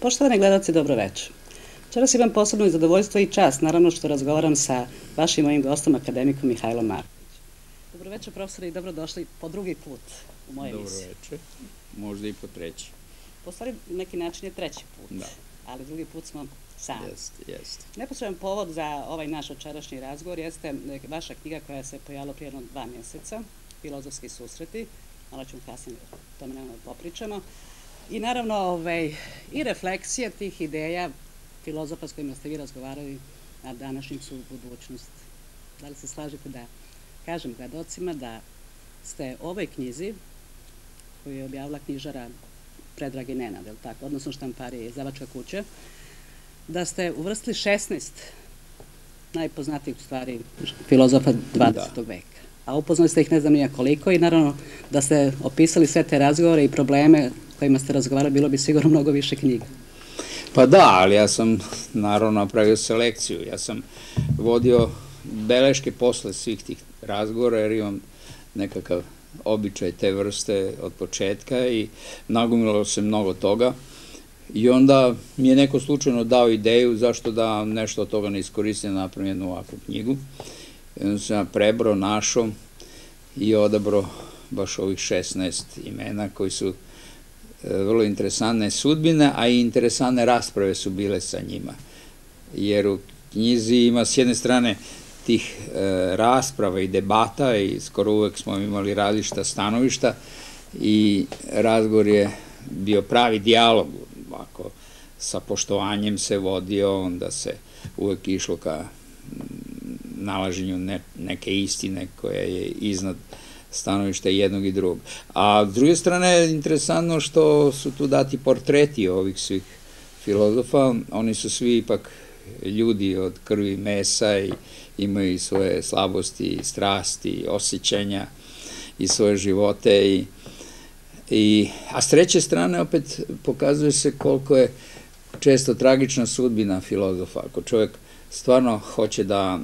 Poštovani gledalci, dobro večer. Večeras imam posebno zadovoljstvo i čast, naravno što razgovaram sa vašim mojim gostom, akademikom Mihajlom Markovićem. Dobro večer, profesori, i dobrodošli po drugi put u moje emisiji. Dobro večer, možda i po treći. Po stvari, neki način je treći put, ali drugi put smo sami. Jeste. Neposredan povod za ovaj naš večerašnji razgovor jeste vaša knjiga koja se pojavila prije 2 mjeseca, Filozofski susreti, malo ćemo kasnije o tome popričamo. I naravno i refleksije tih ideja filozofa s kojima ste vi razgovarali na današnjicu budućnost. Da li se slažete da kažem gledalcima da ste u ovoj knjizi koju je objavila knjižara Predrag i Nenad, odnosno štamparija Izdavačka kuća, da ste uvrstili 16 najpoznatijih stvari filozofa 20. veka. A upoznali ste ih ne znam nija koliko i naravno da ste opisali sve te razgovore i probleme kojima ste razgovarali, bilo bi sigurno mnogo više knjiga. Pa da, ali ja sam naravno napravio selekciju. Ja sam vodio beleške posle svih tih razgovora jer imam nekakav običaj te vrste od početka i nagomilalo se mnogo toga. I onda mi je neko slučajno dao ideju zašto da nešto od toga ne iskoristim da napravim jednu ovakvu knjigu. Jedno sam ja prebrao, našao i odabrao baš ovih 16 imena koji su vrlo interesantne sudbine, a i interesantne rasprave su bile sa njima. Jer u knjizi ima s jedne strane tih rasprava i debata i skoro uvek smo imali različita stanovišta i razgovor je bio pravi dijalog, ovako sa poštovanjem se vodio, onda se uvek išlo ka nalaženju neke istine koja je iznad stanovišta jednog i drugog. A s druge strane je interesantno što su tu dati portreti ovih svih filozofa, oni su svi ipak ljudi od krvi i mesa i imaju i svoje slabosti, strasti, osjećanja i svoje živote. A s treće strane opet pokazuje se koliko je često tragična sudbina filozofa. Ako čovjek stvarno hoće da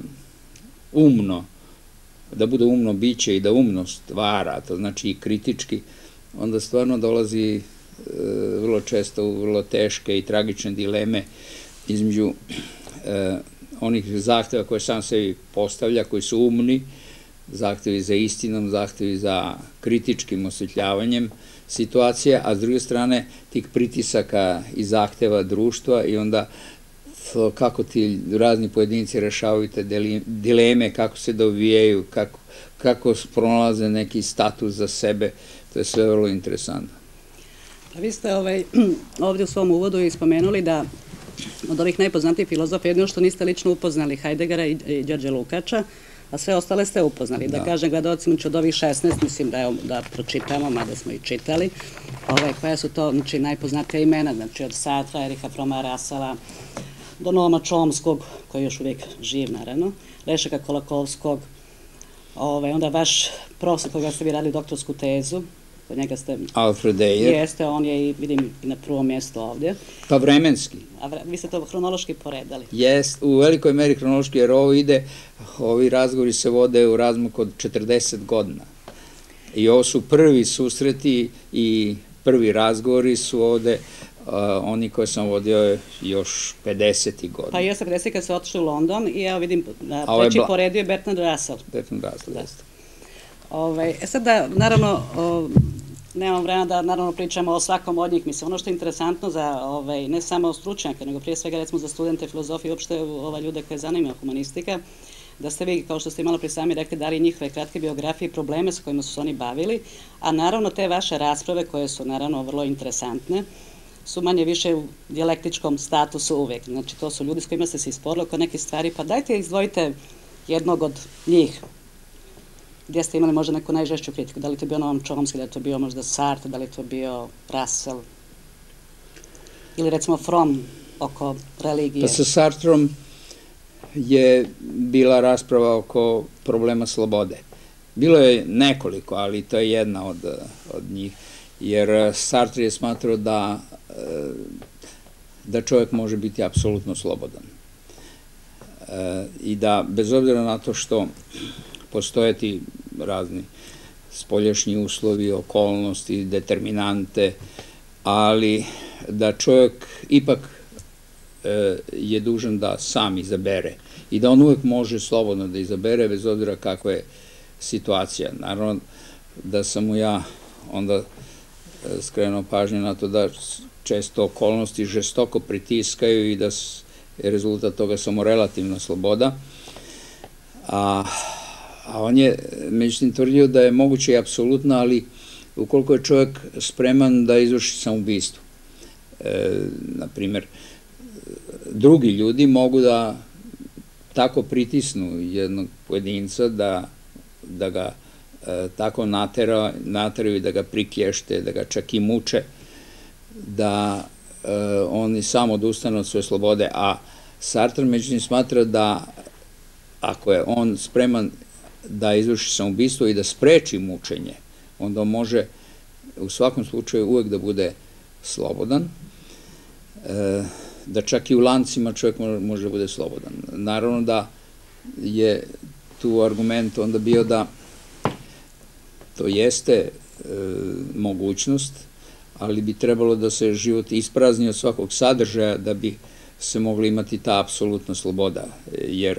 bude umno biće i da umno stvara, to znači i kritički, onda stvarno dolazi vrlo često u vrlo teške i tragične dileme između onih zahteva koje sam sebi postavlja, koji su umni, zahtevi za istinom, zahtevi za kritičkim osvetljavanjem situacije, a s druge strane tih pritisaka i zahteva društva i onda kako ti razni pojedinci rešavaju te dileme, kako se dovijaju, kako pronalaze neki status za sebe, to je sve vrlo interesantno. Vi ste ovdje u svom uvodu i spomenuli da od ovih najpoznatijih filozofa jedino što niste lično upoznali Heideggera i Đorđe Lukača, a sve ostale ste upoznali. Da kažem gledalcima, od ovih 16, mislim da pročitamo, mada smo i čitali, koja su to najpoznatija imena, znači od Sartra, Ericha Froma Russella, do Noama Chomskog, koji je još uvijek živ, naravno, Lešeka Kolakovskog, onda vaš profesor koga ste vi radili doktorsku tezu, kod njega ste... Alfred Dejer. Jeste, on je i, vidim, i na prvom mjestu ovdje. Pa vremenski. A vi ste to hronološki poredali. Jest, u velikoj meri hronološki, jer ovi razgovori se vode u razmaku od 40 godina. I ovo su prvi susreti i prvi razgovori su ovde oni koje sam vodio još 50. godina. Pa jeste 50. kad se otišli u London i evo vidim, treći poredio je Bertrand Russell. Bertrand Russell, jeste. Sad da, naravno, nemam vremena da naravno pričamo o svakom od njih. Mislim, ono što je interesantno za ne samo stručnjake, nego prije svega recimo za studente filozofije i uopšte ljude koje zanima humanistika, da ste vi, kao što ste malo prije sami rekli, dali njihove kratke biografije i probleme s kojima su se oni bavili, a naravno te vaše rasprave, koje su naravno vrlo interesantne, su manje više u dijalektičkom statusu uvek. Znači, to su ljudi s kojima ste se isporili oko neke stvari, pa dajte izdvojite jednog od njih. Gdje ste imali možda neku najžešću kritiku? Da li to bio Noam Chomsky, da li to bio možda Sartre, da li to bio Russell? Ili recimo Fromm oko religije? Pa sa Sartrom je bila rasprava oko problema slobode. Bilo je nekoliko, ali to je jedna od njih. Jer Sartre je smatrao da čovjek može biti apsolutno slobodan. I da, bez obzira na to što postoje ti razni spoljašnji uslovi, okolnosti, determinante, ali da čovjek ipak je dužan da sam izabere i da on uvek može slobodno da izabere, bez obzira kakva je situacija. Naravno da sam mu ja onda skrenuo pažnju na to da često okolnosti žestoko pritiskaju i da je rezultat toga samo relativna sloboda. A on je, međutim, tvrdio da je moguće i apsolutno, ali ukoliko je čovjek spreman da izvrši samoubistvo. Naprimjer, drugi ljudi mogu da tako pritisnu jednog pojedinca da ga tako nateraju i da ga prikješte, da ga čak i muče, da on i sam odustane od svoje slobode, a Sartre međutim smatra da ako je on spreman da izvrši samoubistvo i da spreči mučenje, onda može u svakom slučaju uvek da bude slobodan, da čak i u lancima čovjek može da bude slobodan. Naravno da je tu argument onda bio da to jeste mogućnost, ali bi trebalo da se život isprazni od svakog sadržaja da bi se mogla imati ta apsolutna sloboda, jer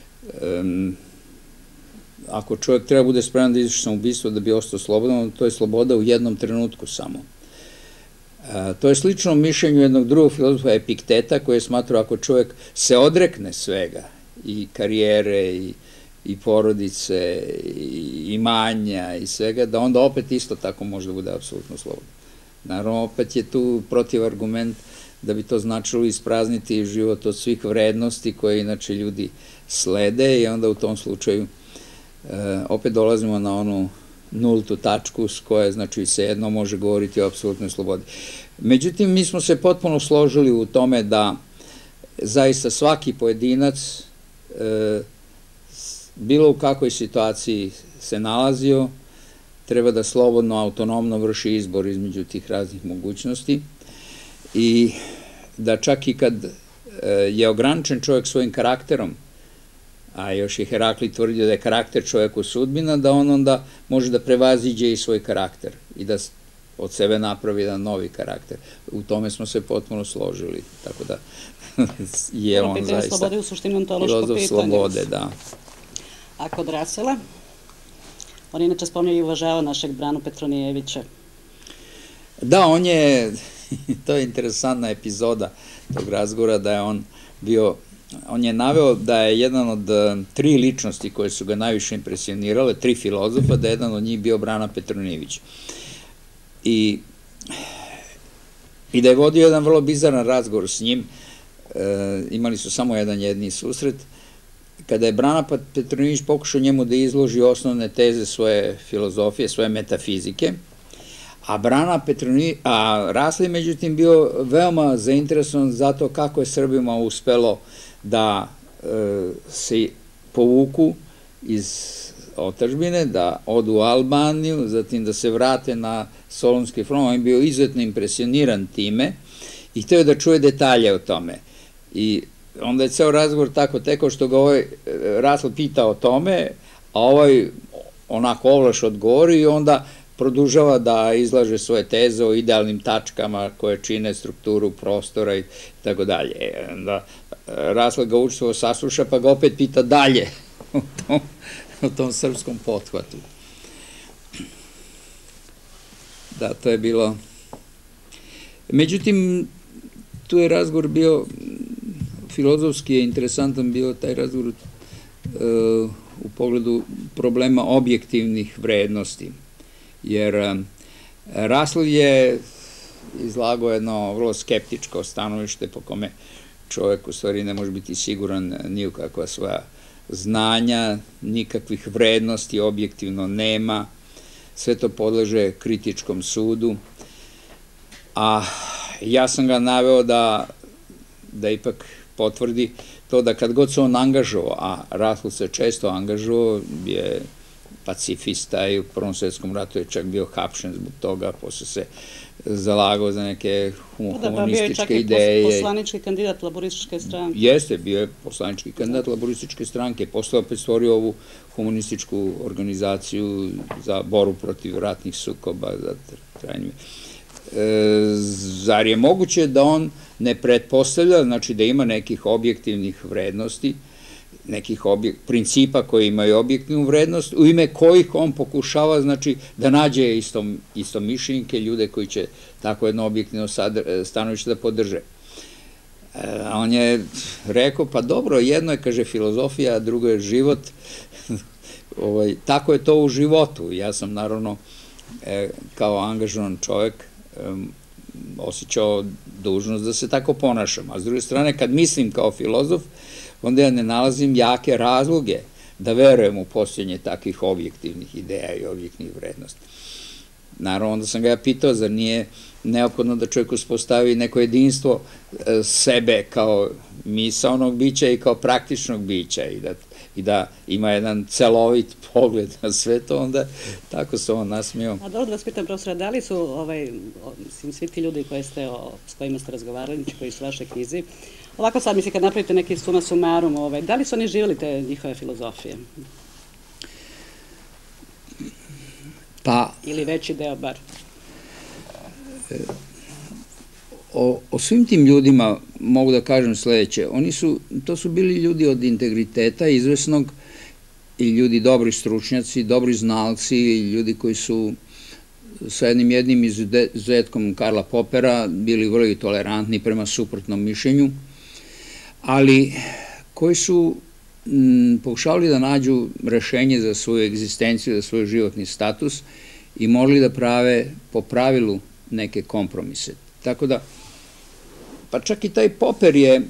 ako čovjek treba bude spreman da izvrši samoubistvo da bi ostao slobodan, to je sloboda u jednom trenutku samo. To je slično mišljenju jednog drugog filozofa Epikteta, koji je smatrao ako čovjek se odrekne svega, i karijere, i porodice, i imanja, i svega, da onda opet isto tako može da bude apsolutno slobodan. Naravno, opet je tu protivargument da bi to značilo isprazniti život od svih vrednosti koje inače ljudi slede i onda u tom slučaju opet dolazimo na onu nultu tačku s koje, znači, se jedno može govoriti o apsolutnoj slobodi. Međutim, mi smo se potpuno složili u tome da zaista svaki pojedinac, bilo u kakvoj situaciji se nalazio, treba da slobodno, autonomno vrši izbor između tih raznih mogućnosti i da čak i kad je ograničen čovjek svojim karakterom, a još je Heraklit tvrdio da je karakter čovjeku sudbina, da on onda može da prevaziđe i svoj karakter i da od sebe napravi jedan novi karakter. U tome smo se potpuno složili, tako da je on zaista slobode u suštini ontološko filozof pitanje. slobode, da. A kod Rasela, on inače spominje i uvažava našeg Branu Petronijevića. Da, on je, to je interesantna epizoda tog razgovora, da je on bio, on je naveo da je jedan od 3 ličnosti koje su ga najviše impresionirale, 3 filozofa, da je jedan od njih bio Brana Petronijević. I da je vodio jedan vrlo bizaran razgovor s njim, imali su samo jedan jedini susret, kada je Brana Petronijević pokušao njemu da izloži osnovne teze svoje filozofije, svoje metafizike, a Rasel je međutim bio veoma zainteresovan za to kako je Srbima uspelo da se povuku iz otadžbine, da odu u Albaniju, zatim da se vrate na Solunski front. On je bio izuzetno impresioniran time i hteo da čuje detalje o tome. I onda je ceo razgovor tako tekao što ga ovaj Rasel pitao o tome, a ovaj onako ovlaš odgovori i onda produžava da izlaže svoje teze o idealnim tačkama koje čine strukturu prostora i tako dalje. Onda Rasel ga učestvo sasluša pa ga opet pita dalje o tom srpskom pothvatu. Da, to je bilo. Međutim, tu je razgovor bio, filozofski je interesantan bio taj razgovor u pogledu problema objektivnih vrednosti. Jer Rasel je izlagao jedno vrlo skeptičko stanovište po kome čovjek u stvari ne može biti siguran ni u kakva svoja znanja, nikakvih vrednosti objektivno nema, sve to podleže kritičkom sudu, a ja sam ga naveo da ipak potvrdi to da kad god se on angažovao, a Rasel se često angažovao, je pacifista i u Prvom svjetskom ratu je čak bio hapšen zbog toga, posle se zalagao za neke humanističke ideje. Bio je čak i poslanički kandidat laborističke stranke. Jeste, bio je poslanički kandidat laborističke stranke, posle opet stvorio ovu humanističku organizaciju za boru protiv ratnih sukoba, za trajnje. zar je moguće da on ne pretpostavlja, znači da ima nekih objektivnih vrednosti, nekih principa koji imaju objektivnu vrednost, u ime kojih on pokušava, znači, da nađe istomišljenike, ljude koji će tako jedno objektivno stanovište da podrže. On je rekao, pa dobro, jedno je, kaže, filozofija, a drugo je život. Tako je to u životu. Ja sam, naravno, kao angažovan čovek, osjećao dužnost da se tako ponašam. A s druge strane, kad mislim kao filozof, onda ja ne nalazim jake razloge da verujem u postojanje takvih objektivnih ideja i objektivnih vrednosti. Naravno, onda sam ga ja pitao, zar nije neophodno da čovjek uspostavi neko jedinstvo sebe kao misaonog bića i kao praktičnog bića i da ima jedan celovit pogled na sve to, onda tako se on nasmijao. A dobro da vas pitam, profesora, da li su svi ti ljudi s kojima ste razgovarali, koji su u vašoj knjizi, ovako sad mislim kad napravite neki suma sumarum, da li su oni živjeli te njihove filozofije? Pa... Ili veći deo bar? O svim tim ljudima mogu da kažem sledeće. To su bili ljudi od integriteta izvesnog i ljudi dobri stručnjaci, dobri znalci, ljudi koji su sa jednim izuzetkom Karla Popera bili vrlo tolerantni prema suprotnom mišljenju, ali koji su pokušavali da nađu rešenje za svoju egzistenciju, za svoj životni status i mogli da prave po pravilu neke kompromise. Tako da, pa čak i taj Popper je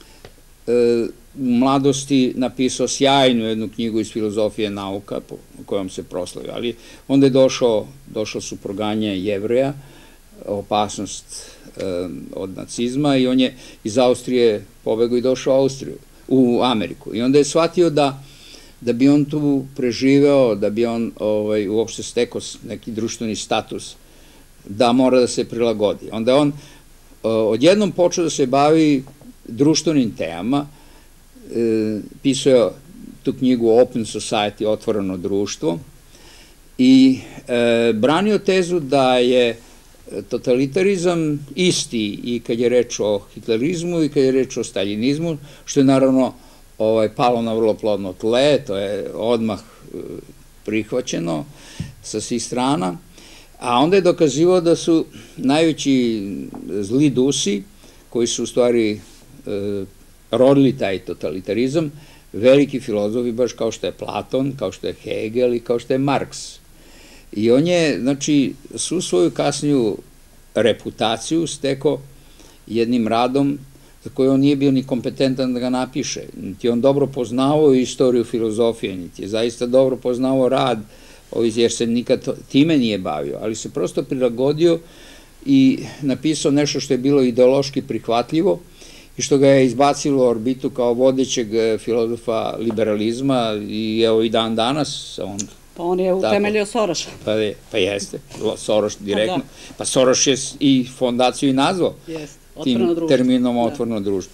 u mladosti napisao sjajnu jednu knjigu iz filozofije nauka kojom se proslavio, ali onda je došlo su proganje Jevreja, opasnost od nacizma i on je iz Austrije pobegao i došao u Ameriku. I onda je shvatio da bi on tu preživeo, da bi on uopšte stekao neki društveni status, da mora da se prilagodi. Onda je on odjednom počeo da se bavi društvenim temama, pisao je tu knjigu Open Society, otvoreno društvo, i branio tezu da je totalitarizam isti i kad je reč o hitlerizmu i kad je reč o staljinizmu, što je naravno palo na vrlo plodno tle, to je odmah prihvaćeno sa svih strana, a onda je dokazivao da su najveći zli dusi, koji su u stvari rodili taj totalitarizam, veliki filozofi, baš kao što je Platon, kao što je Hegel i kao što je Marks. I on je, znači, svu svoju kasniju reputaciju stekao jednim radom za koje on nije bio ni kompetentan da ga napiše. Niti on dobro poznavao istoriju filozofije, niti je zaista dobro poznavao rad, jer se nikad time nije bavio, ali se prosto prilagodio i napisao nešto što je bilo ideološki prihvatljivo i što ga je izbacilo u orbitu kao vodećeg filozofa liberalizma i evo i dan danas on... Pa on je utemeljio Soroša. Pa jeste, Soroš direktno. Pa Soroš je i fondaciju i nazvao tim terminom otvoreno društvo.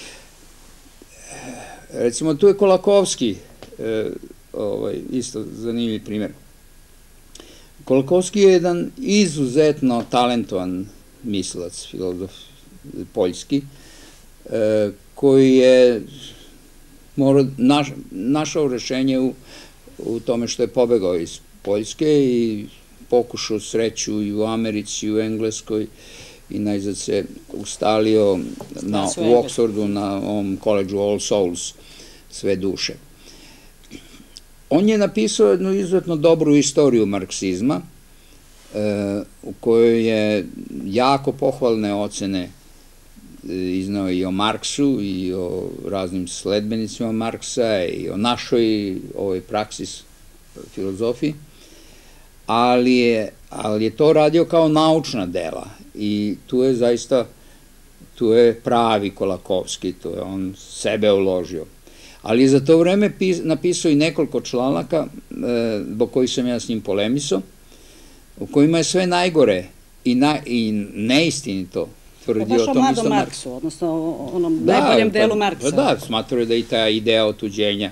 Recimo, tu je Kolakovski, isto zanimljiv primjer. Kolakovski je jedan izuzetno talentovan mislilac, filozof poljski, koji je našao rešenje u tome što je pobegao iz Poljske i pokušao sreću i u Americi, i u Engleskoj i najzad se ustalio u Oxfordu na ovom koledžu All Souls, sve duše. On je napisao jednu izuzetno dobru istoriju marksizma, u kojoj je jako pohvalne ocene iznao i o Marksu i o raznim sledbenicima Marksa i o našoj ovoj praksi filozofiji, ali je to radio kao naučna dela i tu je pravi Kolakovski, tu je on sebe uložio. Ali je za to vreme napisao i nekoliko članaka, zbog kojih sam ja s njim polemisao, u kojima je sve najgore i neistinito tvrdio o tom istom Marksu. Baš o mladom Marksu, odnosno onom najboljem delu Marksa. Da, smatrao je da i ta ideja otuđenja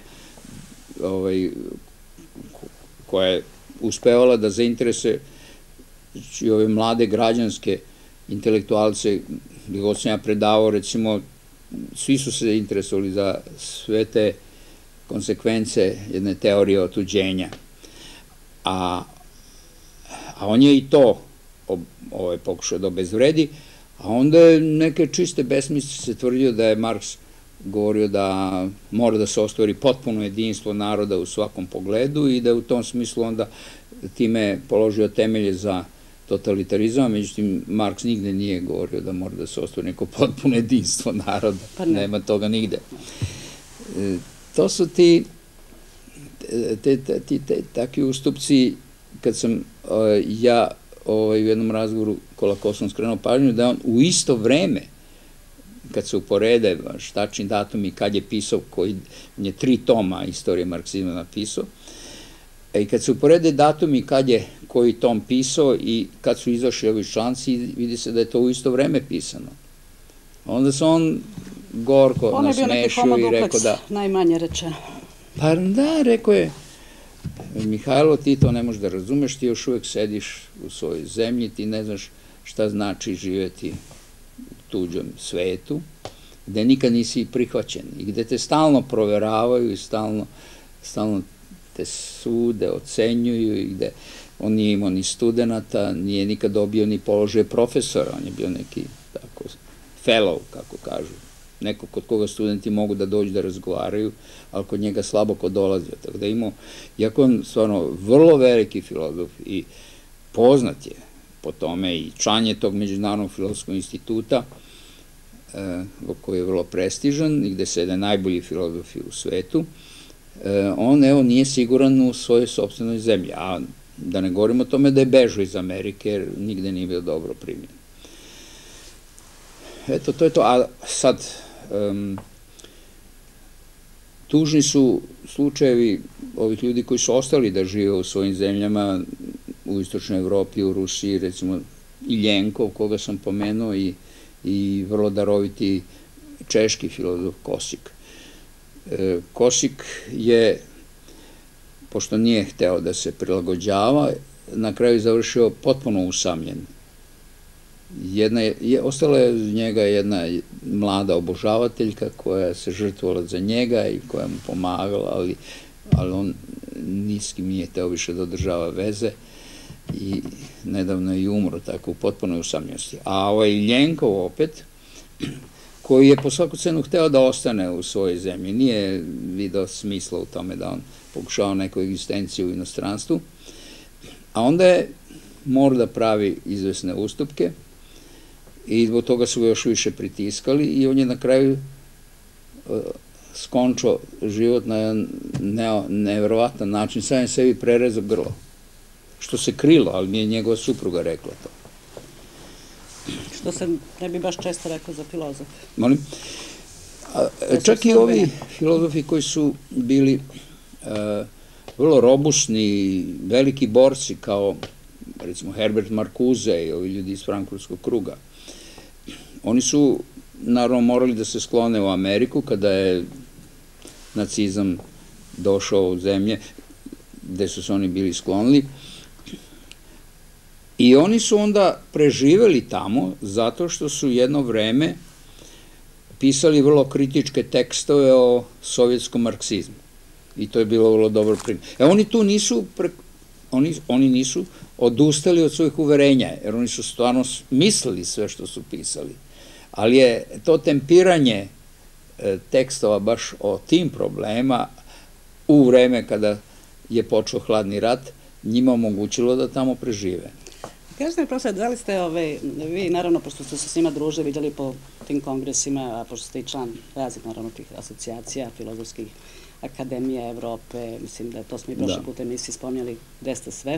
koja je uspevala da zainteresuje ove mlade građanske intelektualce, gdje god sam ja predavao, recimo, svi su se interesovali za sve te konsekvence jedne teorije otuđenja. A on je i to pokušao da obezvredi, a onda je neke čiste besmislice tvrdio da je Marks govorio da mora da se ostvari potpuno jedinstvo naroda u svakom pogledu i da je u tom smislu onda time položio temelje za totalitarizam, međutim Marks nigde nije govorio da mora da se ostvari neko potpuno jedinstvo naroda, nema toga nigde. To su takvi ustupci, kad sam ja u jednom razgovoru Kolakossom skrenuo pažnju, da on u isto vreme, kad se uporede tačni datumi kad je pisao, koji je 3 toma istorije marksizma napisao, i kad se uporede datumi kad je koji tom pisao i kad su izašli ovi članci, vidi se da je to u isto vreme pisano. Onda se on gorko nasmešio i rekao da... najmanje rečeno. Pa da, rekao je, Mihajlo, ti to ne možeš da razumeš, ti još uvek sediš u svojoj zemlji, ti ne znaš šta znači živeti u tuđom svetu, gde nikad nisi prihvaćen i gde te stalno proveravaju i stalno te sude, ocenjuju i gde on nije imao ni studenta, nije nikad dobio ni položaje profesora, on je bio neki tako fellow, kako kažu, neko kod koga studenti mogu da dođu da razgovaraju, ali kod njega slabo ko dolazio. Tako da imao, iako on stvarno vrlo veliki filozof i poznat je po tome i član je tog Međunarodnog filozofskog instituta, koji je vrlo prestižan i gde sede najbolji filozofi u svetu, on, evo, nije siguran u svojoj sopstvenoj zemlji, a da ne govorimo o tome da je bežao iz Amerike, jer nigde nije bio dobro primljen. Eto, to je to, a sad, tužni su slučajevi ovih ljudi koji su ostali da žive u svojim zemljama, u Istočnoj Evropi, u Rusiji, recimo Iljenkov, koga sam pomenuo, i vrlo daroviti češki filozof Kosik. Kosik je, pošto nije hteo da se prilagođava, na kraju završio potpuno usamljen. Ostala je uz njega jedna mlada obožavateljka koja se žrtvovala za njega i koja mu pomagala, ali on ni s kim nije hteo više da održava veze i nedavno je i umro tako u potpunoj usamljenosti. A ovaj Iljenkov opet, koji je po svaku cenu hteo da ostane u svojoj zemlji, nije video smisla u tome da on pokušao neku egzistenciju u inostranstvu, a onda je morao da pravi izvesne ustupke i zbog toga su ga još više pritiskali i on je na kraju skončao život na jedan neverovatan način, sam je sebi prerezao grlo, što se krilo, ali mi je njegova supruga rekla to. Što se ne bi baš često rekao za filozofe. Molim? Čak i ovi filozofi koji su bili vrlo robustni, veliki borci, kao recimo Herbert Marcuse i ovi ljudi iz Frankfurtskog kruga, oni su naravno morali da se sklone u Ameriku kada je nacizam došao u zemlje gde su se oni bili sklonili. I oni su onda preživeli tamo zato što su jedno vreme pisali vrlo kritičke tekstove o sovjetskom marksizmu. I to je bilo vrlo dobro primjer. Oni tu nisu, oni nisu odustali od svojih uverenja, jer oni su stvarno mislili sve što su pisali. Ali je to tempiranje tekstova baš o tim problema u vreme kada je počeo hladni rat njima omogućilo da tamo prežive. Kažete mi, profesor, da li ste vi, naravno, pošto ste se s njima družili, vidjeli po tim kongresima, a pošto ste i član raznih, naravno, tih asocijacija, filozofskih akademija Evrope, mislim da to smo i prošli put emisiji spomnjali, gde ste sve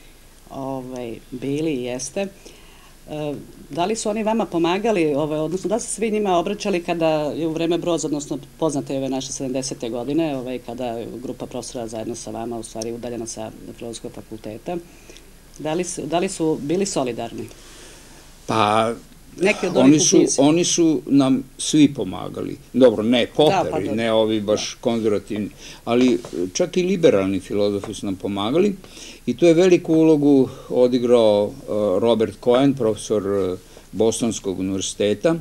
bili i jeste. Da li su oni vama pomagali, odnosno da li ste svi njima obraćali kada je u vreme Broza, odnosno poznate ove naše 70. godine, kada je grupa profesora zajedno sa vama, u stvari udaljena sa Filozofskog fakulteta, da li su bili solidarni? Pa, oni su nam svi pomagali. Dobro, ne Popper, ne ovi baš konzervativni, ali čak i liberalni filozofi su nam pomagali i tu je veliku ulogu odigrao Robert Cohen, profesor Bostonskog univerziteta.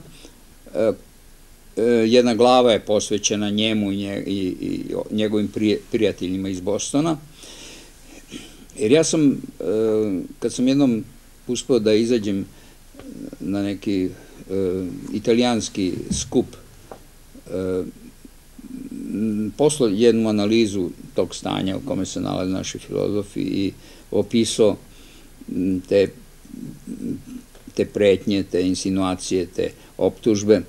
Jedna glava je posvećena njemu i njegovim prijateljima iz Bostona. Jer ja sam, kad sam jednom uspeo da izađem na neki italijanski skup, poslao jednu analizu tog stanja u kome se nalaze naši filozofi i opisao te pretnje, te insinuacije, te optužbe.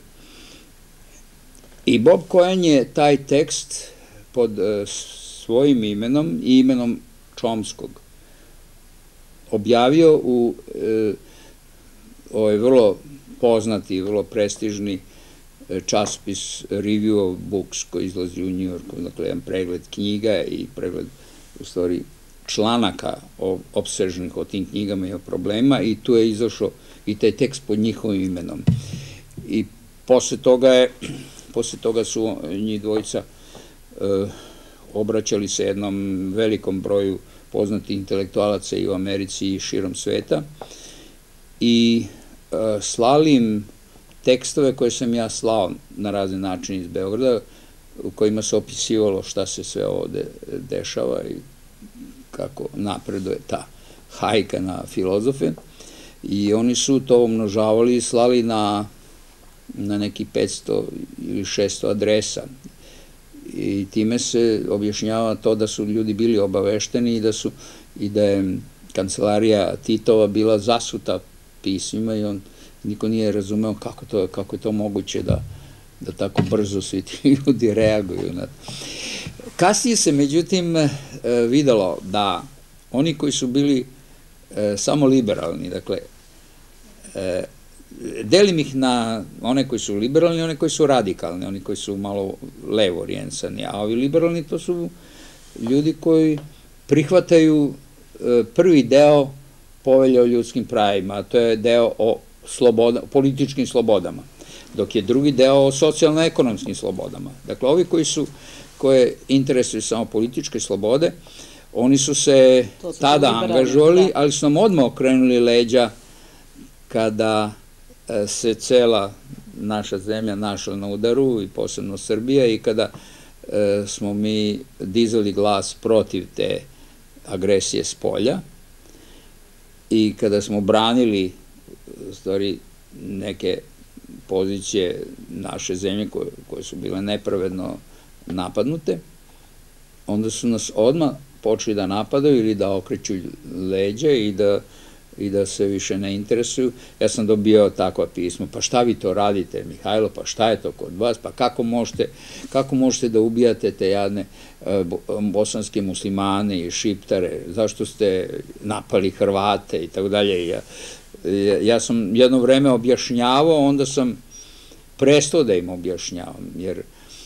I Bob Cohen je taj tekst pod svojim imenom i imenom Chomskog objavio u ovaj vrlo poznati i vrlo prestižni časopis Review of Books koji izlazi u New Yorku, dakle jedan pregled knjiga i pregled u stvari članaka opsežnih o tim knjigama i o problema, i tu je izašao i taj tekst pod njihovim imenom. I posle toga su njih dvojica obraćali se jednom velikom broju poznatih intelektualaca i u Americi i širom sveta i slali im tekstove koje sam ja slao na razne načine iz Beograda, u kojima se opisivalo šta se sve ovde dešava i kako napreduje ta hajka na filozofe. I oni su to umnožavali i slali na neki 500 ili 600 adresa. I time se objašnjava to da su ljudi bili obavešteni i da je kancelarija Titova bila zasuta pismima i niko nije razumeo kako je to moguće da tako brzo svi ti ljudi reaguju. Kasnije se, međutim, videlo da oni koji su bili samo liberalni, dakle, delim ih na one koji su liberalni i one koji su radikalni, oni koji su malo levo orijensani, a ovi liberalni to su ljudi koji prihvataju prvi deo Povelje o ljudskim pravima, a to je deo o političkim slobodama, dok je drugi deo o socijalno-ekonomskim slobodama. Dakle, ovi koje interesuju samo političke slobode, oni su se tada angažovali, ali su nam odmah okrenuli leđa kada se cela naša zemlja našla na udaru, i posebno Srbija, i kada smo mi dizali glas protiv te agresije s polja i kada smo branili u stvari neke pozicije naše zemlje koje su bile nepravedno napadnute, onda su nas odmah počeli da napadaju ili da okreću leđa i da se više ne interesuju. Ja sam dobio takva pisma, pa šta vi to radite, Mihajlo, pa šta je to kod vas, pa kako možete da ubijate te jadne bosanske muslimane i šiptare, zašto ste napali Hrvate i tako dalje. Ja sam jedno vreme objašnjavao, onda sam prestao da im objašnjavam, jer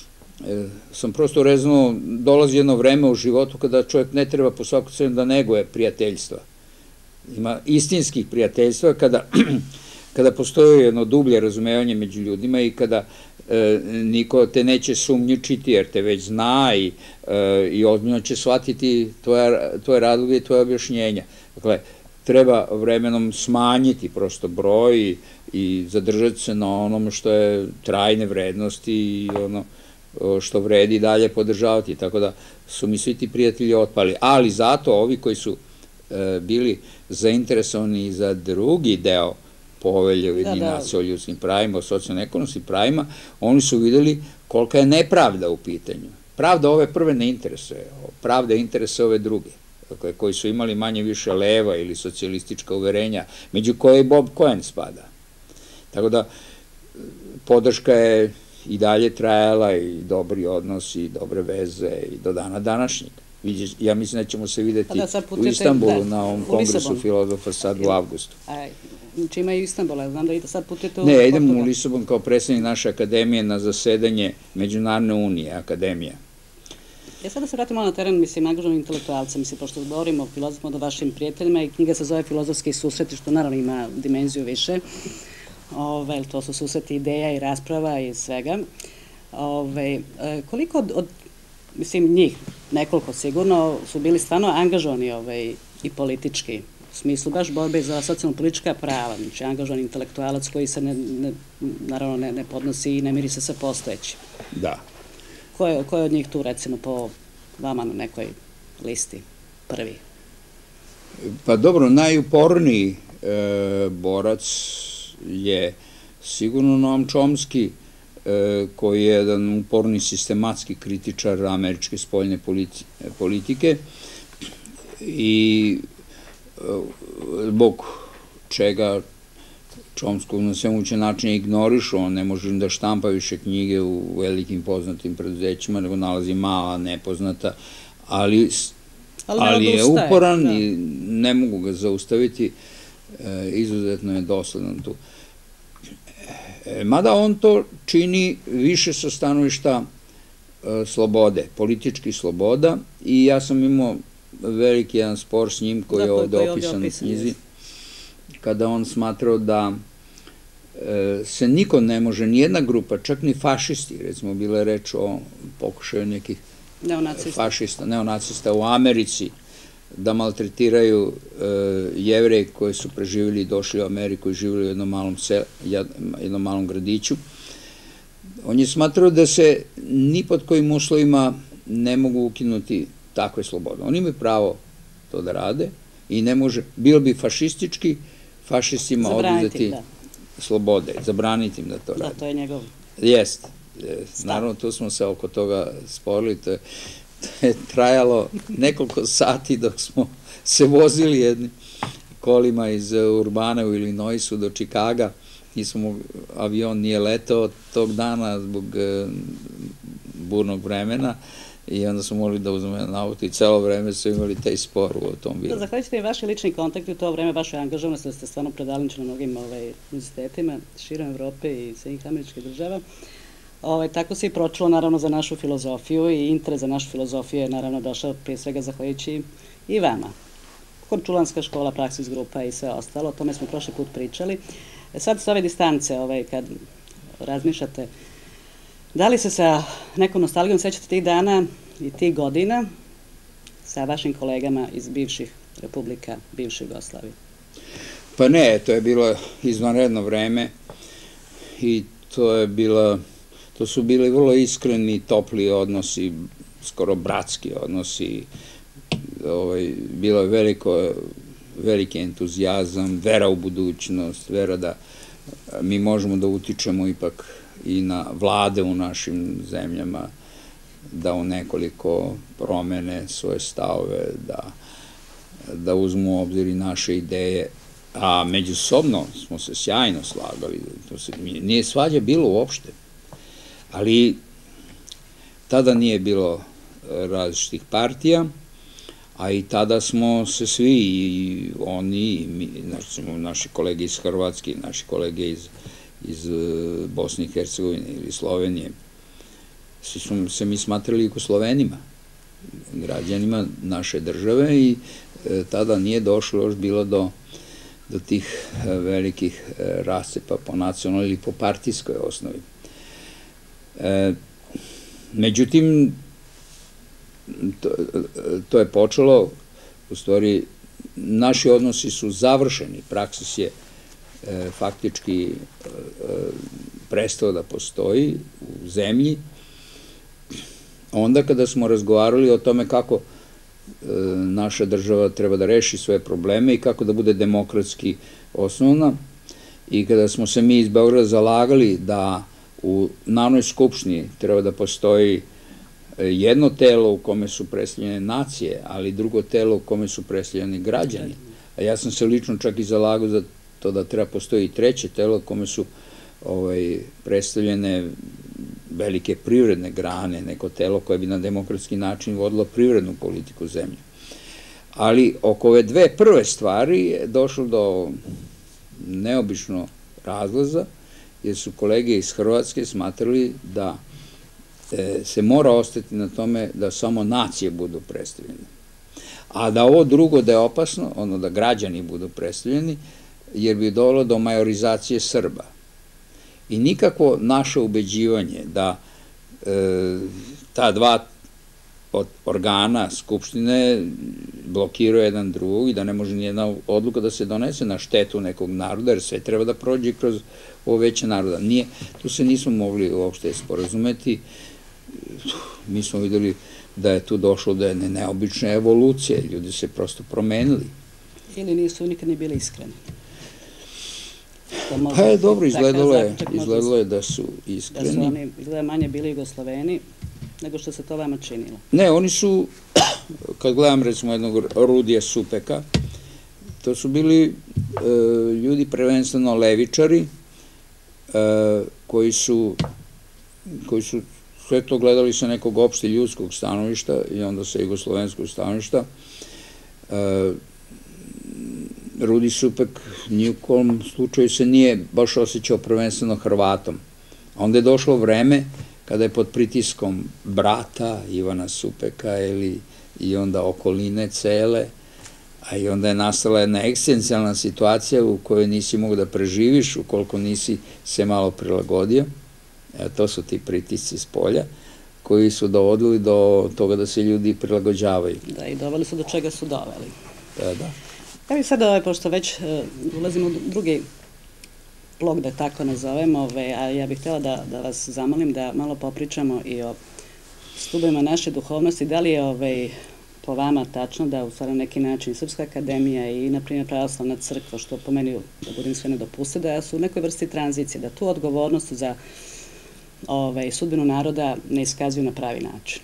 sam prosto reznuo, dolazi jedno vreme u životu kada čovjek ne treba po svaku cenu da neguje prijateljstva. Ima istinskih prijateljstva kada postoji jedno dublje razumevanje među ljudima i kada niko te neće sumnjičiti jer te već zna i ozbiljno će shvatiti tvoje razloge i tvoje objašnjenja. Dakle, treba vremenom smanjiti prosto broj i zadržati se na onom što je trajne vrednosti i ono što vredi dalje podržavati. Tako da su mi svi ti prijatelji otpali. Ali zato ovi koji su bili zainteresovani za drugi deo Povelje Ujedinjenih nacija o ljudskim pravima, o socijalno-ekonomskim pravima, oni su videli kolika je nepravda u pitanju. Pravda ove prve ne interesuje, pravda interesuje ove druge, koji su imali manje više leva ili socijalistička uverenja, među koje i Bob Cohen spada. Tako da podrška je i dalje trajala i dobri odnosi i dobre veze i do dana današnjeg. Ja mislim da ćemo se videti u Istanbulu na ovom kongresu filozofa sad u avgustu. Čima je u Istanbulu? Znam da sad putujete u... Ne, idem u Lisabon kao predsednik naše akademije na zasedanje Međunarodne unije, akademija. Sada da se vratimo na teren, mislim, angažovanim intelektualca, mislim, pošto govorimo o filozofima do vašim prijateljima i knjiga se zove Filozofski susreti, što naravno ima dimenziju više. To su susreti ideja i rasprava i svega. Koliko od mislim, njih, nekoliko sigurno, su bili stvarno angažovani i politički smislu baš borbe za socijalno-politička prava, znači angažovan intelektualac koji se naravno ne podnosi i ne miri se sa postojećim. Da. Ko je od njih tu, recimo, po vama na nekoj listi prvi? Pa dobro, najuporniji borac je sigurno Noam Chomsky, koji je jedan uporni sistematski kritičar američke spoljne politike i zbog čega Chomskog na sve moguće načine ignorišu, on ne može da štampa više knjige u velikim poznatim preduzećima, nego nalazi mala, nepoznata, ali je uporan i ne mogu ga zaustaviti, izuzetno je dosledan tu. Mada on to čini više sa stanovišta slobode, političkih sloboda, i ja sam imao veliki jedan spor s njim koji je ovde opisan u knjizi, kada on smatrao da se niko ne može, nijedna grupa, čak ni fašisti, recimo bila je reč o pokušaju nekih fašista, neonacista u Americi, da maltretiraju Jevreje koji su preživjeli i došli u Ameriku i živjeli u jednom malom gradiću. On je smatrao da se ni pod kojim uslovima ne mogu ukinuti takve slobode. Oni imaju pravo to da rade i ne može, bilo bi fašistički fašistima oduzeti slobode, zabraniti im da to rade. Da, to je njegov. Jeste. Naravno, tu smo se oko toga sporili, to je trajalo nekoliko sati dok smo se vozili jednim kolima iz Urbane u Illinoisu do Čikaga. Avion nije letao tog dana zbog burnog vremena i onda smo morali da uzmemo jedan auto i celo vreme su imali taj spor u automobilu. Zahvaljujući i vaši lični kontakti u to vreme, vašoj angažovanosti, da ste stvarno predalnični na mnogim univerzitetima širom Evrope i Sjedinjenih Američkih Država. Tako se i pročulo naravno za našu filozofiju i interes za našu filozofiju je naravno došao prije svega zahvaljujući i vama. Korčulanska škola, Praksis grupa i sve ostalo, o tome smo prošli put pričali. Sad s ove distance, kad razmišljate, da li se sa nekom nostalgijom sećate tih dana i tih godina sa vašim kolegama iz bivših republika, bivše Jugoslavije? Pa ne, to je bilo izvanredno vreme i to su bili vrlo iskreni, topli odnosi, skoro bratski odnosi. Bilo je veliki entuzijazam, vera u budućnost, vera da mi možemo da utičemo ipak i na vlade u našim zemljama, da u nekoliko promene svoje stavove, da uzmu u obzir i naše ideje, a međusobno smo se sjajno slagali, nije svađa bilo uopšte, ali tada nije bilo različitih partija, a i tada smo se svi, i oni, i mi, naši kolege iz Hrvatske, naši kolege iz Bosne i Hercegovine ili Slovenije, svi smo se mi smatrali Jugoslovenima, građanima naše države, i tada nije došlo još bilo do tih velikih rascepa po nacionalnoj ili po partijskoj osnovi. Međutim, to je počelo, u stvari, naši odnosi su završeni, Praksis je faktički prestao da postoji u zemlji, onda kada smo razgovarali o tome kako naša država treba da reši svoje probleme i kako da bude demokratski osnovna, i kada smo se mi iz Beograda zalagali da u Narodnoj skupštini treba da postoji jedno telo u kome su predstavljene nacije, ali drugo telo u kome su predstavljeni građani. A ja sam se lično čak i zalagao za to da treba postoji i treće telo u kome su predstavljene velike privredne grane, neko telo koje bi na demokratski način vodilo privrednu politiku zemlje. Ali oko ove dve prve stvari je došlo do neobično razlaza, jer su kolege iz Hrvatske smatrali da se mora ostati na tome da samo nacije budu predstavljene. A da ovo drugo da je opasno, ono da građani budu predstavljeni, jer bi dovelo do majorizacije Srba. I nikako naše ubeđivanje da ta dva organa Skupštine blokirao jedan drugog i da ne može nijedna odluka da se donese na štetu nekog naroda, jer sve treba da prođe kroz ovo veće naroda. Tu se nismo mogli uopšte sporazumeti. Mi smo videli da je tu došlo do jedne neobične evolucije, ljudi se prosto promenili. Ili nisu nikad ni bili iskreni? Pa je dobro, izgledalo je da su iskreni. Da su oni izgleda manje bili Jugosloveni nego što se to vama činilo. Ne, oni su, kad gledam recimo jednog Rudija Supeka, to su bili ljudi prvenstveno levičari koji su sve to gledali sa nekog opšte ljudskog stanovišta i onda sa jugoslovenskog stanovišta. Rudi Supek ni u kom slučaju se nije baš osjećao prvenstveno Hrvatom. Onda je došlo vreme kada je pod pritiskom brata Ivana Supeka i onda okoline cele, a i onda je nastala jedna egzistencijalna situacija u kojoj nisi mogu da preživiš ukoliko nisi se malo prilagodio. To su ti pritisci s polja koji su dovodili do toga da se ljudi prilagođavaju. Da, i doveli su do čega su doveli. Da. Ja bih sada, pošto već ulazimo u drugi blok, da tako nazovemo, a ja bih htjela da vas zamolim da malo popričamo i o stubovima naše duhovnosti. Da li je po vama tačno da u stvari na neki način Srpska akademija i, na primjer, Pravoslavna crkva, što po meni, da budem sve nedopuste, da su u nekoj vrsti tranzicije, da tu odgovornost za sudbinu naroda ne iskazuju na pravi način?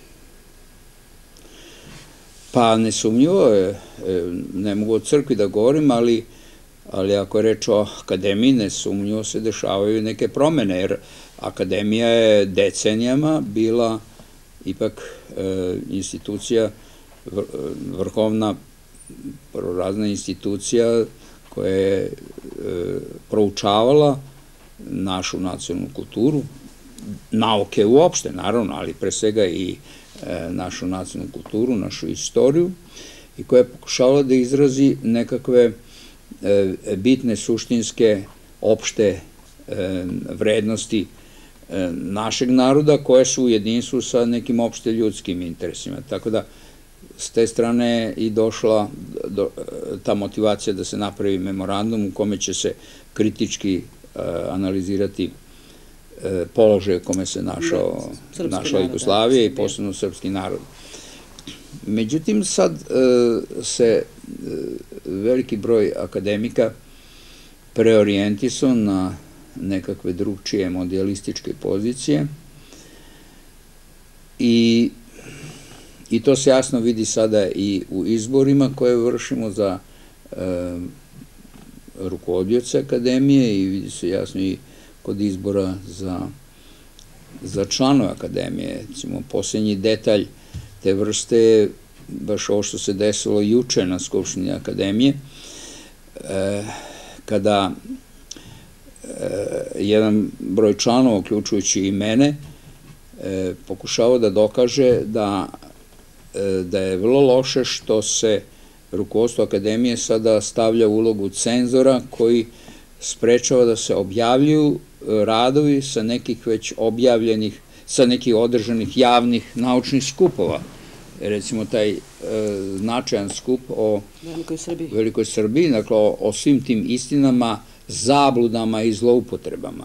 Pa nesumnjivo je, ne mogu o crkvi da govorim, ali ako je reč o akademiji, nesumnjivo se dešavaju neke promene, jer akademija je decenijama bila ipak institucija, vrhovna prvorazna institucija koja je proučavala našu nacionalnu kulturu, nauke uopšte, naravno, ali pre svega i našu nacionalnu kulturu, našu istoriju, i koja je pokušavala da izrazi nekakve bitne, suštinske, opšte vrednosti našeg naroda, koje su u jedinstvu sa nekim opšte ljudskim interesima. Tako da, s te strane je i došla ta motivacija da se napravi memorandum u kome će se kritički analizirati položaj u kome se našla Jugoslavija i posebno srpski narod. Međutim, sad se veliki broj akademika preorijentisao na nekakve drugčije modelističke pozicije i to se jasno vidi sada i u izborima koje vršimo za rukovodioce akademije i vidi se jasno i kod izbora za članove akademije. Recimo, posljednji detalj te vrste je baš ovo što se desilo juče na Skupštini akademije, kada jedan broj članova, uključujući i mene, pokušao da dokaže da je vrlo loše što se rukovodstvo akademije sada stavlja u ulogu cenzora koji sprečava da se objavljuju radovi sa nekih već objavljenih, sa nekih održanih javnih naučnih skupova. Recimo, taj značajan skup o Velikoj Srbiji, dakle, o svim tim istinama, zabludama i zloupotrebama.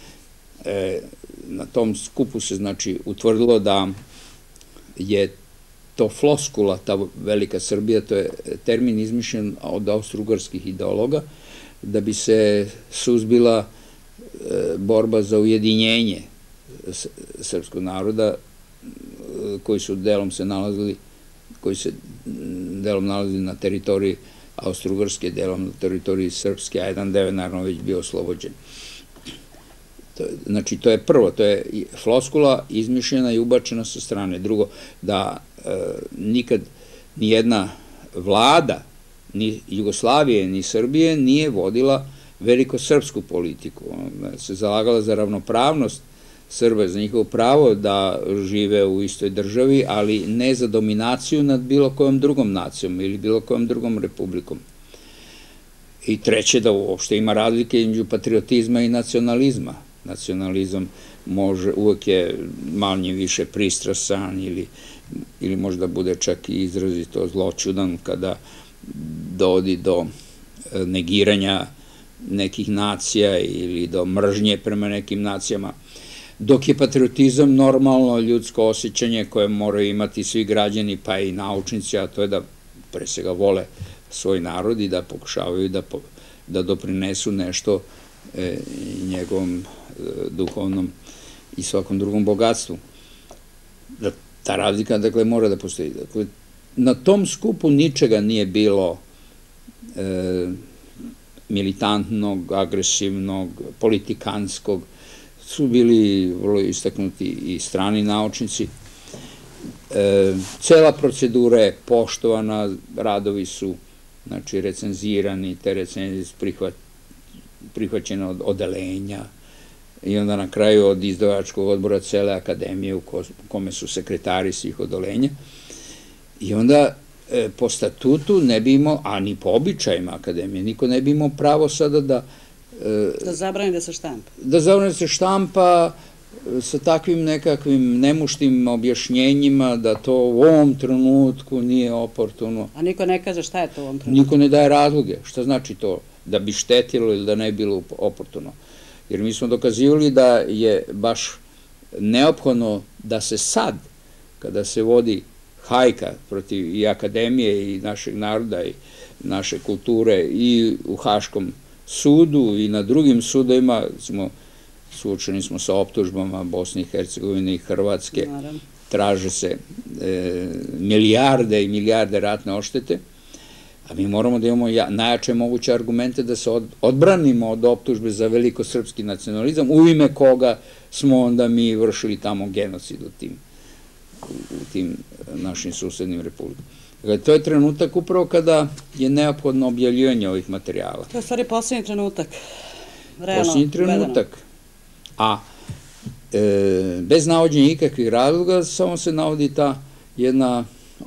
Na tom skupu se, znači, utvrdilo da je to floskula, ta Velika Srbija, to je termin izmišljen od austrougarskih ideologa, da bi se suzbila borba za ujedinjenje srpskog naroda, koji se delom nalazili na teritoriji Austrougarske, delom na teritoriji Srpske, a jedan deo je naravno već bio oslobođen. Znači, to je prvo, to je floskula izmišljena i ubačena sa strane. Drugo, da nikad nijedna vlada, ni Jugoslavije, ni Srbije, nije vodila velikosrpsku politiku. Ona se zalagala za ravnopravnost Srba, za njihovo pravo da žive u istoj državi, ali ne za dominaciju nad bilo kojom drugom nacijom ili bilo kojom drugom republikom. I treće, da uopšte ima razlike između patriotizma i nacionalizma. nacionalizam uvek je manje više pristrasan ili možda bude čak i izrazito zloćudan kada dovodi do negiranja nekih nacija ili do mržnje prema nekim nacijama. Dok je patriotizam normalno ljudsko osjećanje koje moraju imati svi građani, pa i naučnici, a to je da pre svega vole svoj narod i da pokušavaju da doprinesu nešto njegovom duhovnom i svakom drugom bogatstvu. Ta razlika, dakle, mora da postoji. Dakle, na tom skupu ničega nije bilo militantnog, agresivnog, politikanskog. Su bili vrlo istaknuti i strani naučnici. Cela procedura je poštovana, radovi su recenzirani, te recenzije su prihvaćene od odeljenja i onda na kraju od izdavačkog odbora cele akademije u kome su sekretari svih odeljenja. I onda po statutu ne bi imao, a ni po običajima akademije, niko ne bi imao pravo sada da zabrani da se štampa. Da zabrani da se štampa sa takvim nekakvim nemuštim objašnjenjima da to u ovom trenutku nije oportuno. A niko ne kaže šta je to u ovom trenutku? Niko ne daje razloge. Šta znači to? Da bi štetilo ili da ne bilo oportuno. Jer mi smo dokazivali da je baš neophodno da se sad, kada se vodi hajka protiv i akademije i našeg naroda i naše kulture i u Haškom sudu i na drugim sudovima, suočeni smo sa optužbama Bosne i Hercegovine i Hrvatske, traže se milijarde i milijarde ratne odštete, a mi moramo da imamo najjače moguće argumente da se odbranimo od optužbe za velikosrpski nacionalizam, u ime koga smo onda mi vršili tamo genocid u tim našim susednim republikama. To je trenutak upravo kada je neophodno objavljivanje ovih materijala. To je stvari posljednji trenutak. Posljednji trenutak. A bez navođenja ikakvih razloga samo se navodi ta jedna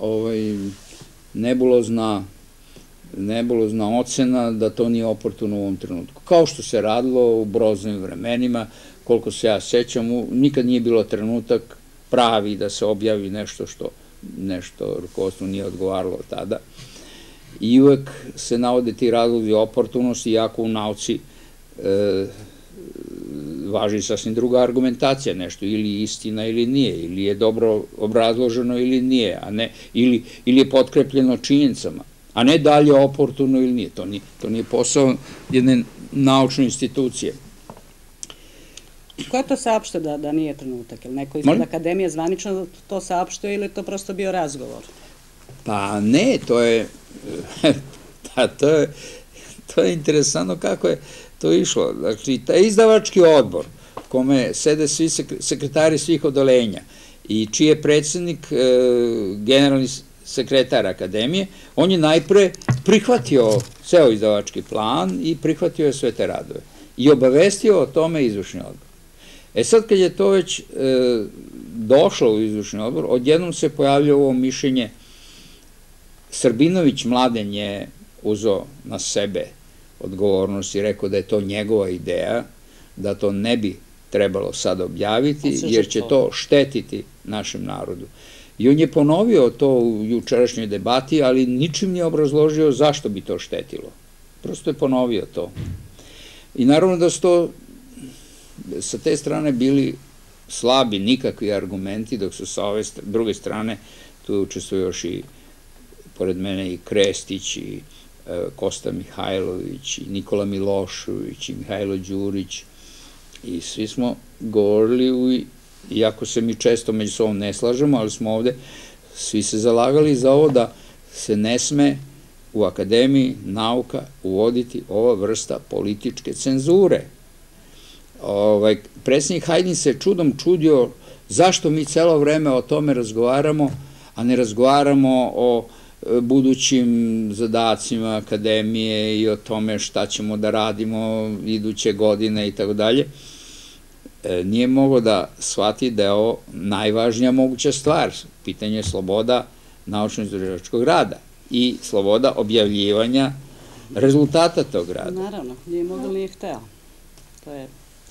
nebulozna ocena da to nije oportuno u ovom trenutku. Kao što se radilo u broznim vremenima, koliko se ja sećam, nikad nije bilo trenutak pravi da se objavi nešto rukovodstvu nije odgovaralo tada. I uvek se navode ti razlozi oportunosti, iako u nauci važi sasvim druga argumentacija, nešto ili istina ili nije, ili je dobro obrazloženo ili nije, ili je potkrepljeno činjenicama, a ne dalje oportuno ili nije. To nije posao jedne naučne institucije. Ko je to saopšte da nije trenutak? Ili neko ispred akademije zvanično to saopšte ili je to prosto bio razgovor? Pa ne, to je interesantno kako je to išlo. Znači, taj izdavački odbor, kome sede svi sekretari svih odeljenja i čiji je predsjednik generalni sekretar akademije, on je najpre prihvatio ceo izdavački plan i prihvatio je sve te radove i obavestio o tome izvršni odbor. Sad kad je to već došlo u izvršni odbor, odjednom se pojavljalo ovo mišljenje. Srbinović Mladen je uzeo na sebe odgovornost i rekao da je to njegova ideja, da to ne bi trebalo sad objaviti, jer će to štetiti našem narodu. I on je ponovio to u jučerašnjoj debati, ali ničim nije obrazložio zašto bi to štetilo. Prosto je ponovio to. I naravno da su to sa te strane bili slabi, nikakvi argumenti, dok su sa ove druge strane, tu učestvuju još i pored mene i Krestić i Kosta Mihajlović i Nikola Milošević i Mihajlo Đurić i svi smo govorili, iako se mi često među sobom ne slažemo, ali smo ovde svi se zalagali za ovo da se ne sme u Akademiji nauka uvoditi ova vrsta političke cenzure. Predsjednik Hajdin se čudom čudio zašto mi celo vreme o tome razgovaramo, a ne razgovaramo o budućim zadacima akademije i o tome šta ćemo da radimo iduće godine i tako dalje. Nije mogao da shvati da je ovo najvažnija moguća stvar. Pitanje je sloboda naučno-istraživačkog rada i sloboda objavljivanja rezultata tog rada. Naravno, nije mogao, nije hteo. To je